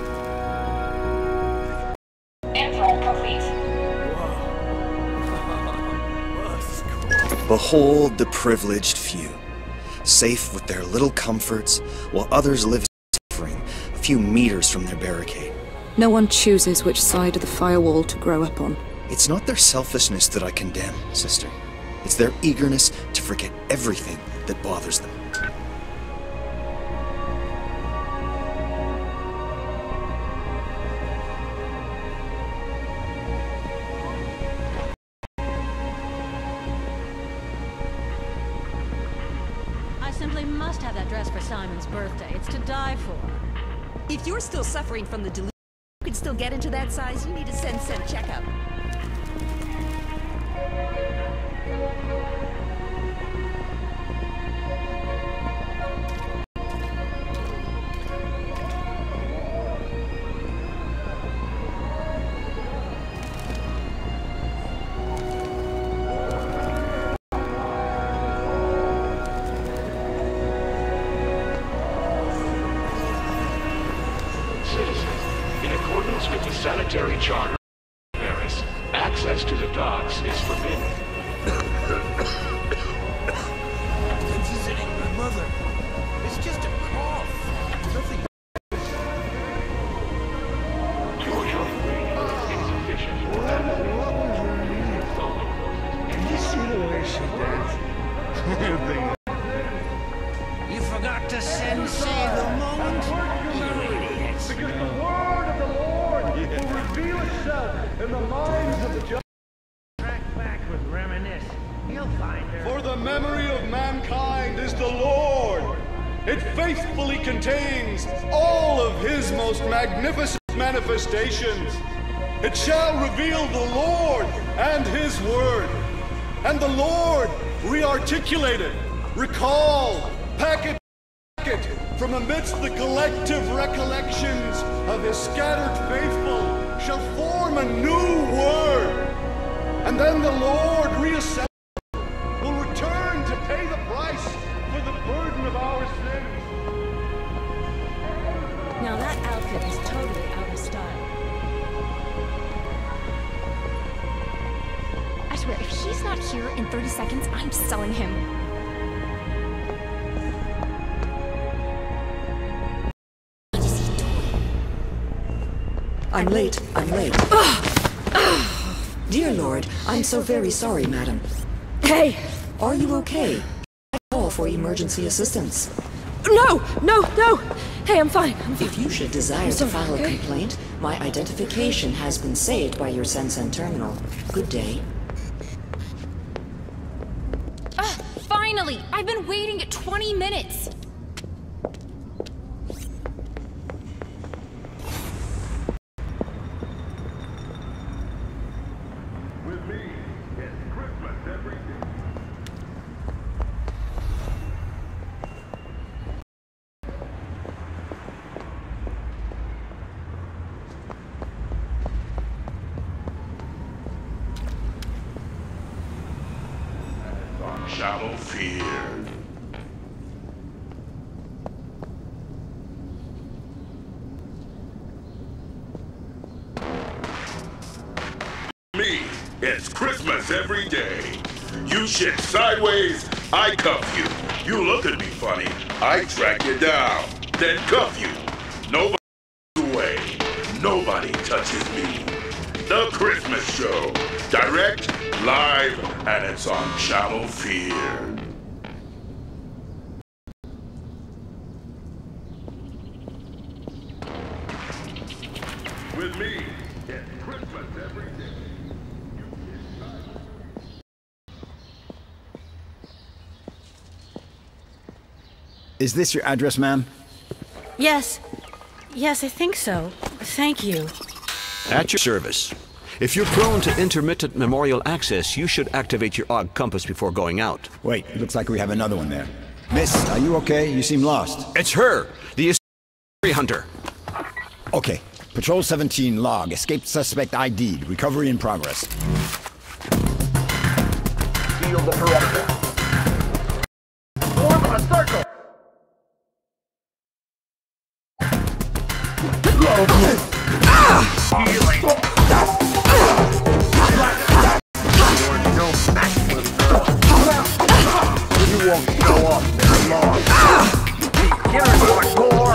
Implant complete. Behold the privileged few, safe with their little comforts, while others live suffering a few meters from their barricade. No one chooses which side of the firewall to grow up on. It's not their selfishness that I condemn, sister. It's their eagerness to forget everything that bothers them. I simply must have that dress for Simon's birthday. It's to die for. If you're still suffering from the delusion, you can still get into that size, you need a Sen-Sen checkup. With the sanitary charter of Paris, access to the docks is forbidden. Visiting my mother. It's just a cough. Nothing. Georgia is insufficient for that. Can you see the way she dances? You forgot to sensei the moment, you idiots. Because the word of the Lord will reveal itself in the minds of the just. Track back with reminisce. You'll find her. For the memory of mankind is the Lord. It faithfully contains all of his most magnificent manifestations. It shall reveal the Lord and his word. And the Lord re-articulated, recall, packet, packet from amidst the collective recollections of his scattered faithful shall form a new word. And then the Lord reassembled will return to pay the price for the burden of our sins. Now that outfit is totally out of style. I swear, if he's not here in thirty seconds, I'm selling him. I'm late, I'm late. Dear Lord, I'm so very sorry, madam. Hey! Are you okay? I call for emergency assistance. No! No! No! Hey, I'm fine. I'm fine. If you should desire to file a complaint, my identification has been saved by your Sen-Sen terminal. Good day. Ah, finally! I've been waiting twenty minutes! shallow fear. Me, it's Christmas every day. You shit sideways, I cuff you. You look at me funny, I track you down, then cuff you. Nobody away, nobody touches me. The Christmas Show, direct, live, and it's on Shallow Fear. With me, it's Christmas every day. Is this your address, ma'am? Yes. Yes, I think so. Thank you. At your service. If you're prone to intermittent memorial access, you should activate your Og compass before going out. Wait, it looks like we have another one there. Miss, are you okay? You seem lost. It's her, the mystery hunter. Okay. Patrol seventeen log. Escaped suspect I D'd. Recovery in progress. Seal the perimeter. Form a circle. Healing. You're no match for the girl. You won't show up very long. Here's your door.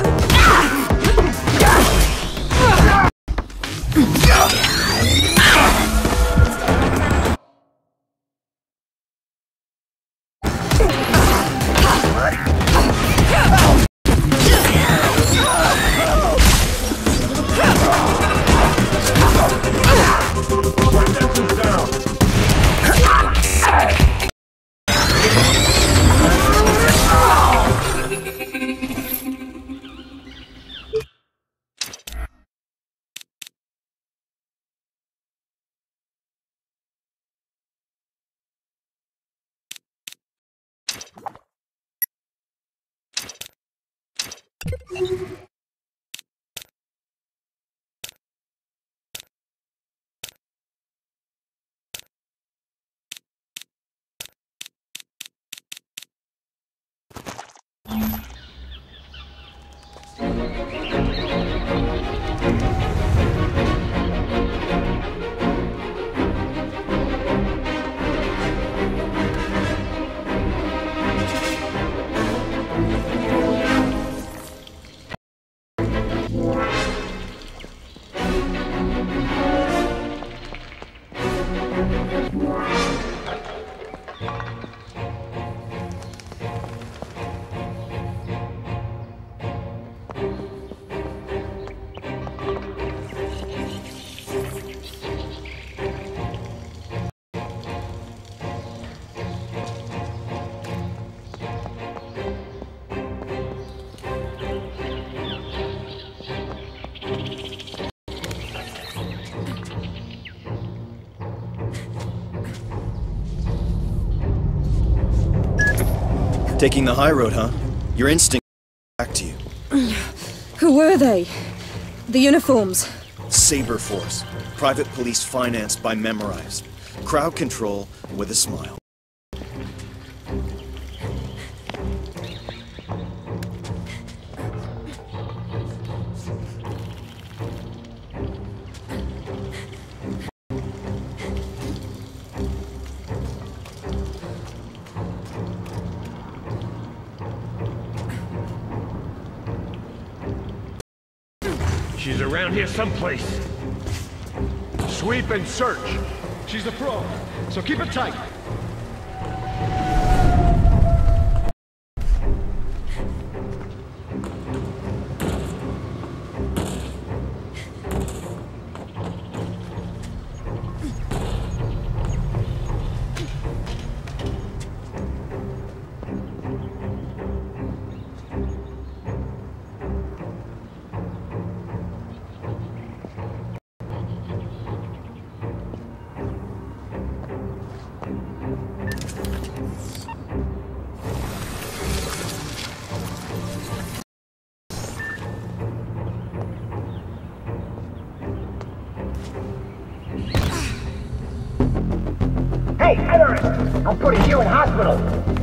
Taking the high road, huh? Your instinct back to you. Who were they? The uniforms? Saber Force. Private police financed by Memorize. Crowd control with a smile. She's around here someplace. Sweep and search. She's a pro, so keep it tight. Hey, Iris! I'm putting you in hospital.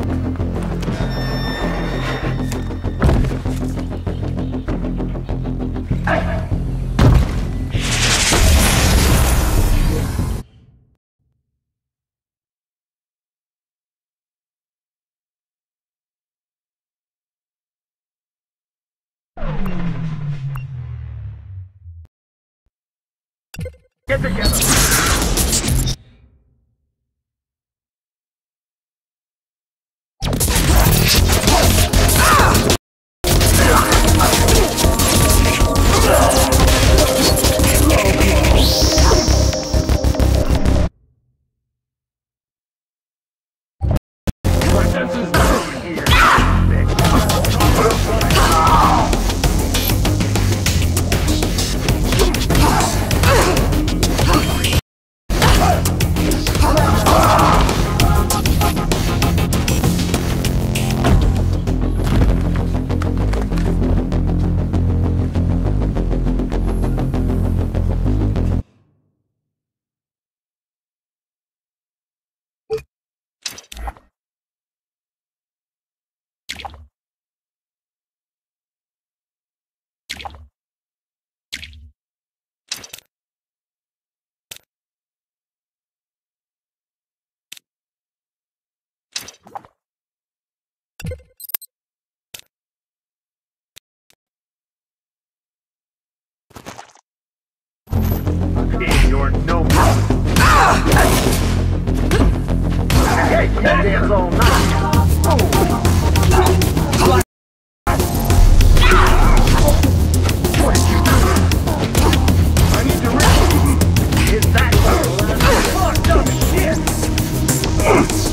Get together. You're no problem. Hey, can't dance all night. Oh. What did you do? I need to reach. Is that fucked up shit?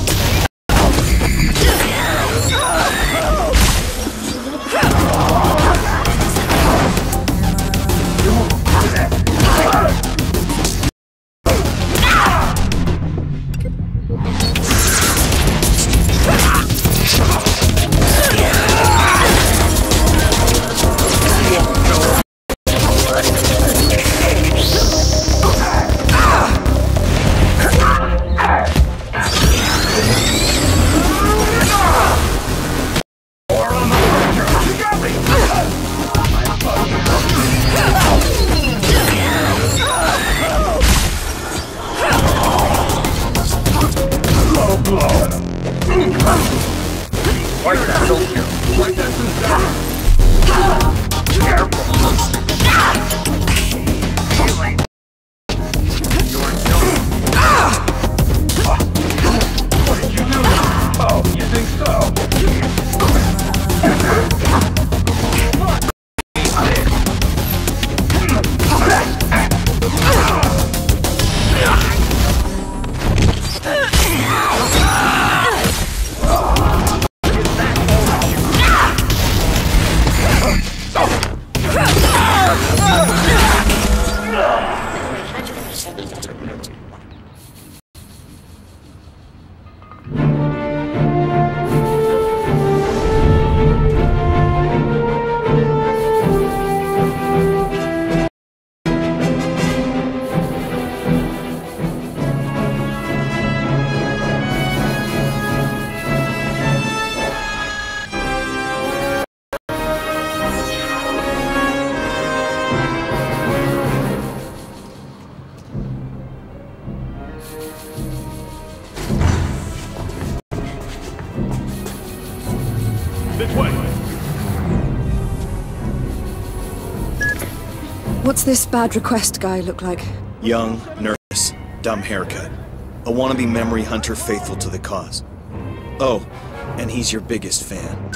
What's this bad request guy look like? Young, nervous, dumb haircut. A wannabe memory hunter faithful to the cause. Oh, and he's your biggest fan.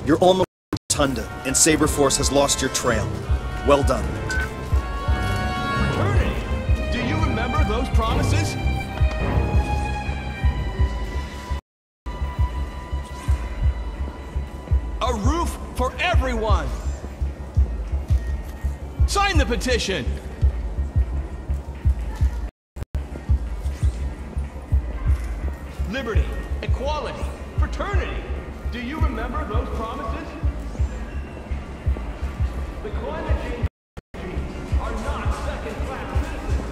You're almost to Tunda, and Saber Force has lost your trail. Well done. Fraternity, do you remember those promises? A roof for everyone! Sign the petition! Liberty, equality, fraternity. Do you remember those promises? The climate change are not second-class citizens.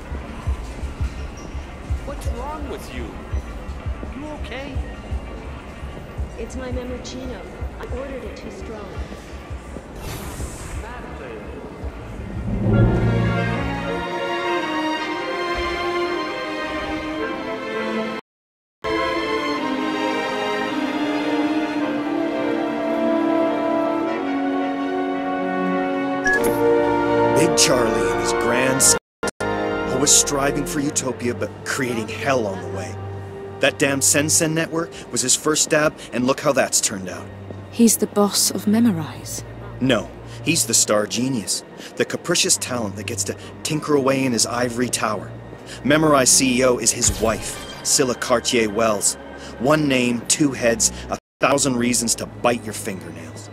What's wrong with you? You okay? It's my Memochino. I ordered it too strong. Big Charlie and his grand scheme, always striving for utopia but creating hell on the way. That damn Sensen network was his first stab, and look how that's turned out. He's the boss of Memorize. No, he's the star genius, the capricious talent that gets to tinker away in his ivory tower. Memorize C E O is his wife, Scylla Cartier-Wells. One name, two heads, a thousand reasons to bite your fingernails.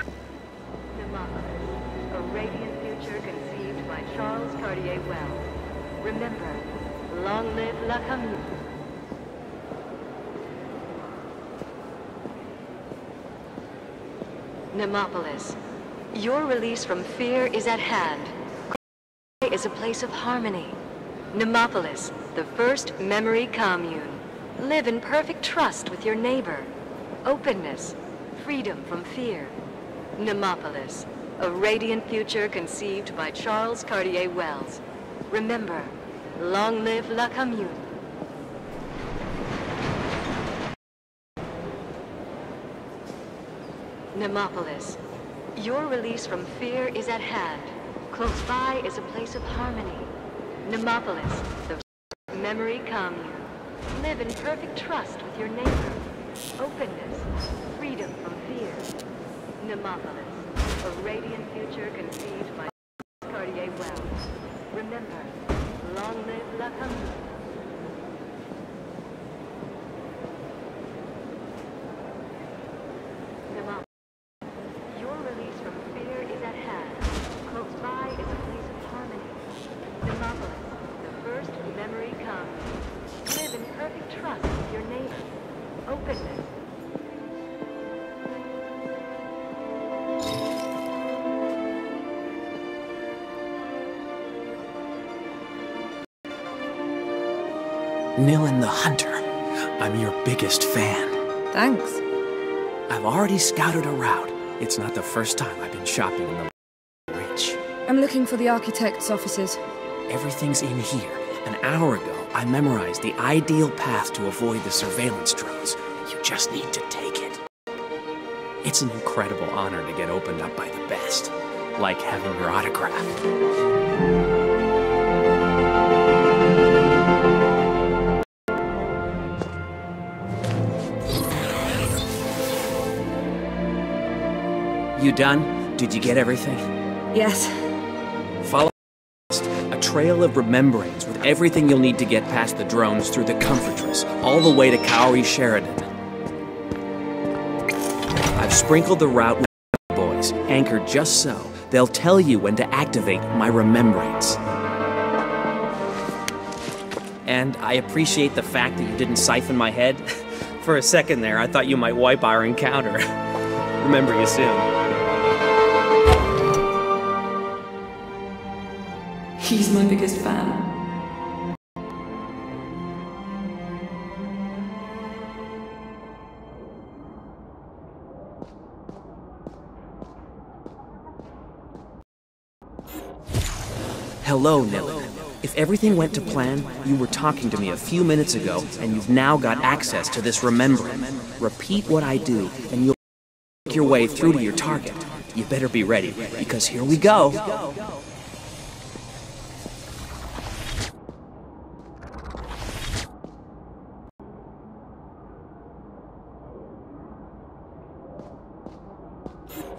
Nemopolis, a radiant future conceived by Charles Cartier-Wells. Remember, long live La Commune. Nemopolis, your release from fear is at hand. Cartier is a place of harmony. Nemopolis, the first memory commune. Live in perfect trust with your neighbor. Openness, freedom from fear. Nemopolis, a radiant future conceived by Charles Cartier-Wells. Remember, long live La Commune. Nemopolis, your release from fear is at hand. Close by is a place of harmony. Nemopolis, the memory commune. Live in perfect trust with your neighbor. Openness, freedom from fear. Nemopolis, a radiant future conceived by Cartier-Wells. Remember, long live La Commune. Nemopolis. Your release from fear is at hand. Close by is a place of harmony. Nemopolis, the first memory comes. Live in perfect trust with your neighbor. Openness. Nilin the Hunter. I'm your biggest fan. Thanks. I've already scouted a route. It's not the first time I've been shopping in the rich. I'm looking for the architect's offices. Everything's in here. An hour ago, I memorized the ideal path to avoid the surveillance drones. You just need to take it. It's an incredible honor to get opened up by the best. Like having your autograph. You done? Did you get everything? Yes. Follow a trail of remembrance with everything you'll need to get past the drones through the Comfortress, all the way to Kaori Sheridan. I've sprinkled the route with boys, anchored just so. They'll tell you when to activate my remembrance. And I appreciate the fact that you didn't siphon my head. For a second there, I thought you might wipe our encounter. Remember you soon. He's my biggest fan. Hello, Nilin. If everything went to plan, you were talking to me a few minutes ago, and you've now got access to this remembrance. Repeat what I do, and you'll make your way through to your target. You better be ready, because here we go.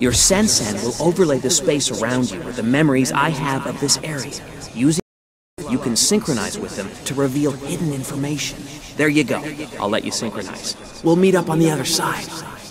Your Sensen will overlay the space around you with the memories I have of this area. Using it, you can synchronize with them to reveal hidden information. There you go. I'll let you synchronize. We'll meet up on the other side.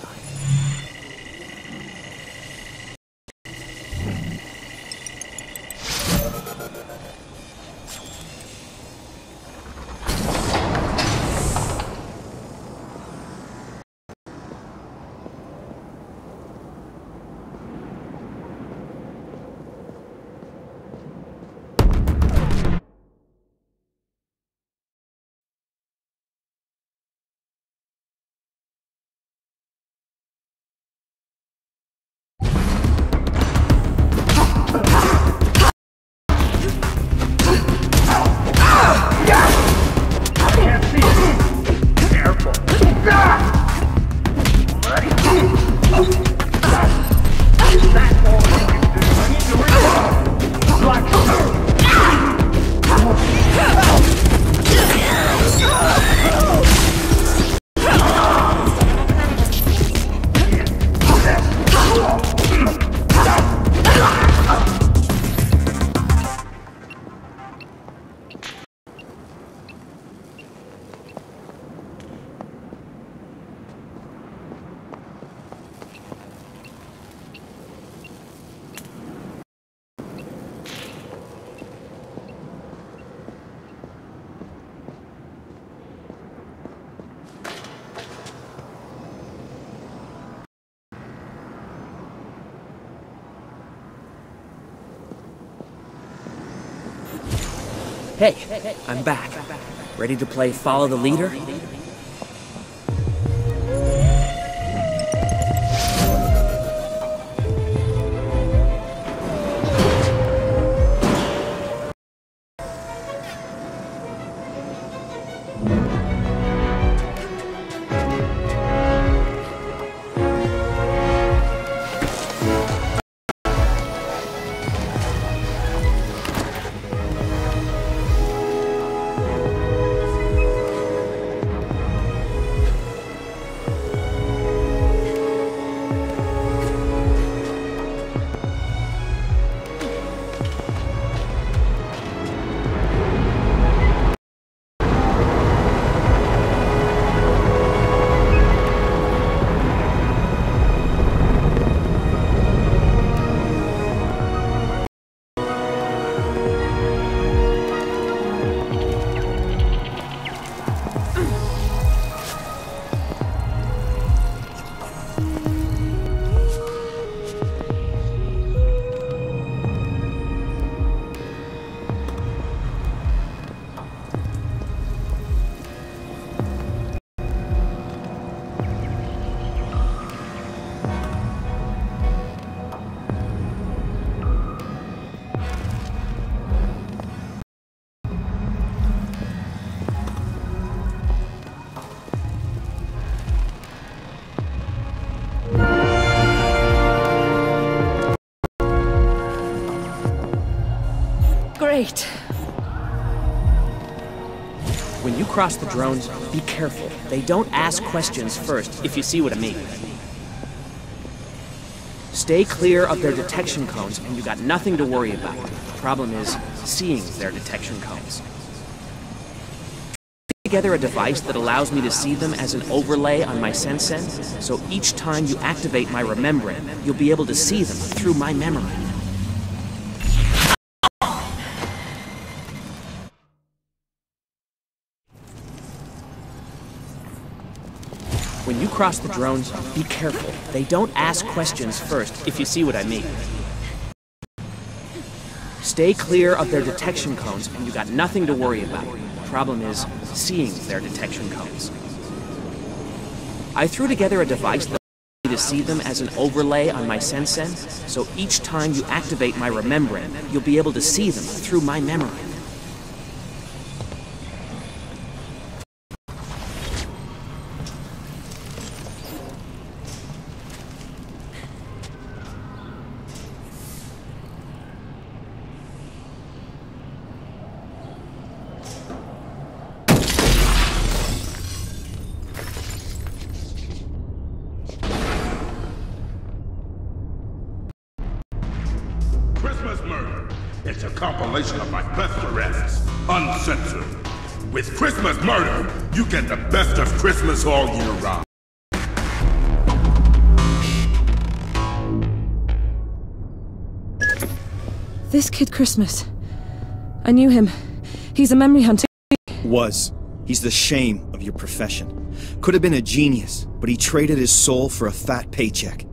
Hey, I'm back. Ready to play Follow the Leader? Great. When you cross the drones, be careful. They don't ask questions first, if you see what I mean. Stay clear of their detection cones, and you got nothing to worry about. The problem is seeing their detection cones. Put together a device that allows me to see them as an overlay on my Sensen, so each time you activate my Remembrance, you'll be able to see them through my memory. When you cross the drones, be careful. They don't ask questions first, if you see what I mean. Stay clear of their detection cones, and you got nothing to worry about. The problem is seeing their detection cones. I threw together a device that allows me to see them as an overlay on my Sensen, so each time you activate my Remembrance, you'll be able to see them through my memory. Murder. It's a compilation of my best arrests, uncensored. With Christmas Murder, you get the best of Christmas all year round. This Kid Christmas. I knew him. He's a memory hunter. Was. He's the shame of your profession. Could have been a genius, but he traded his soul for a fat paycheck.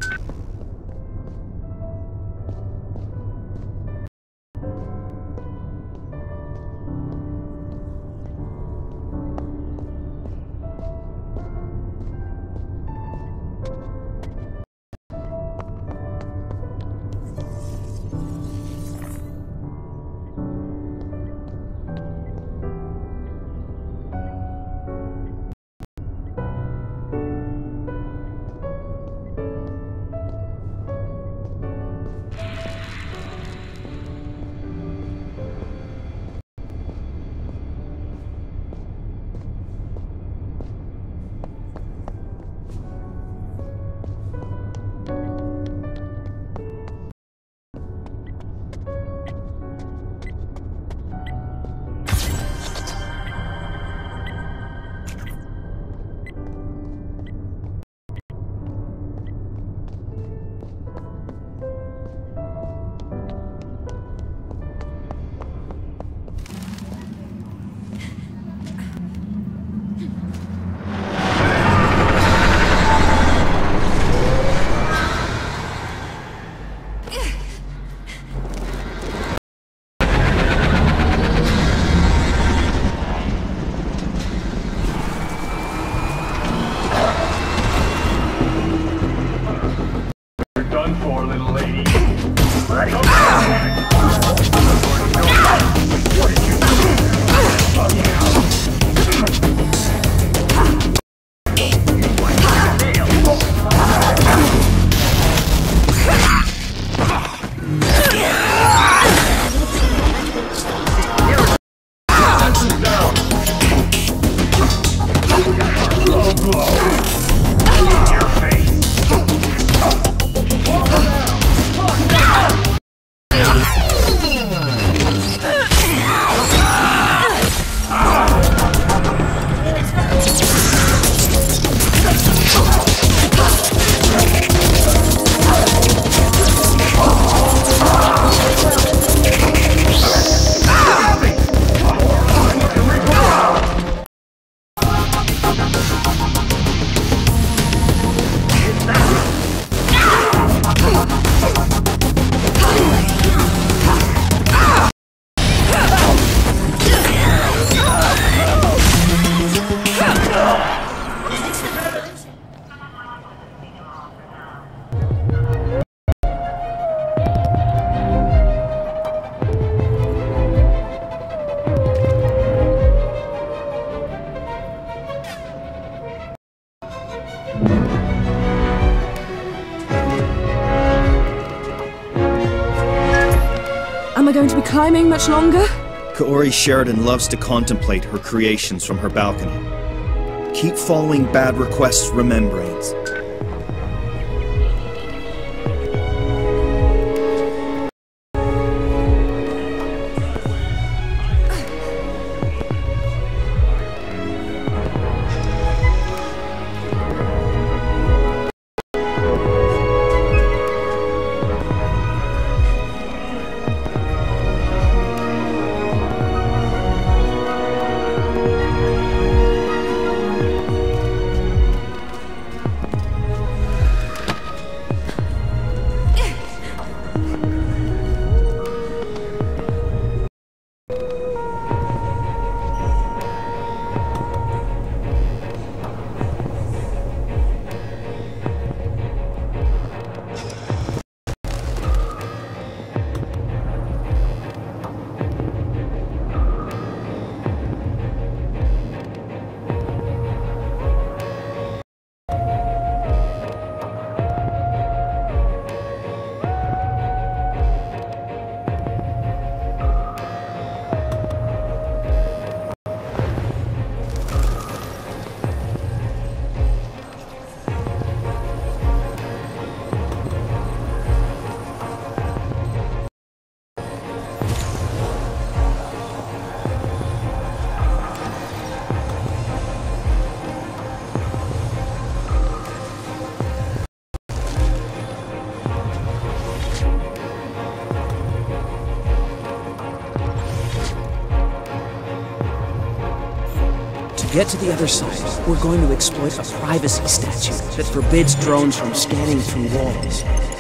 Am I going to be climbing much longer? Kaori Sheridan loves to contemplate her creations from her balcony. Keep following Bad Request's remembrance. get to the other side, we're going to exploit a privacy statute that forbids drones from scanning through walls.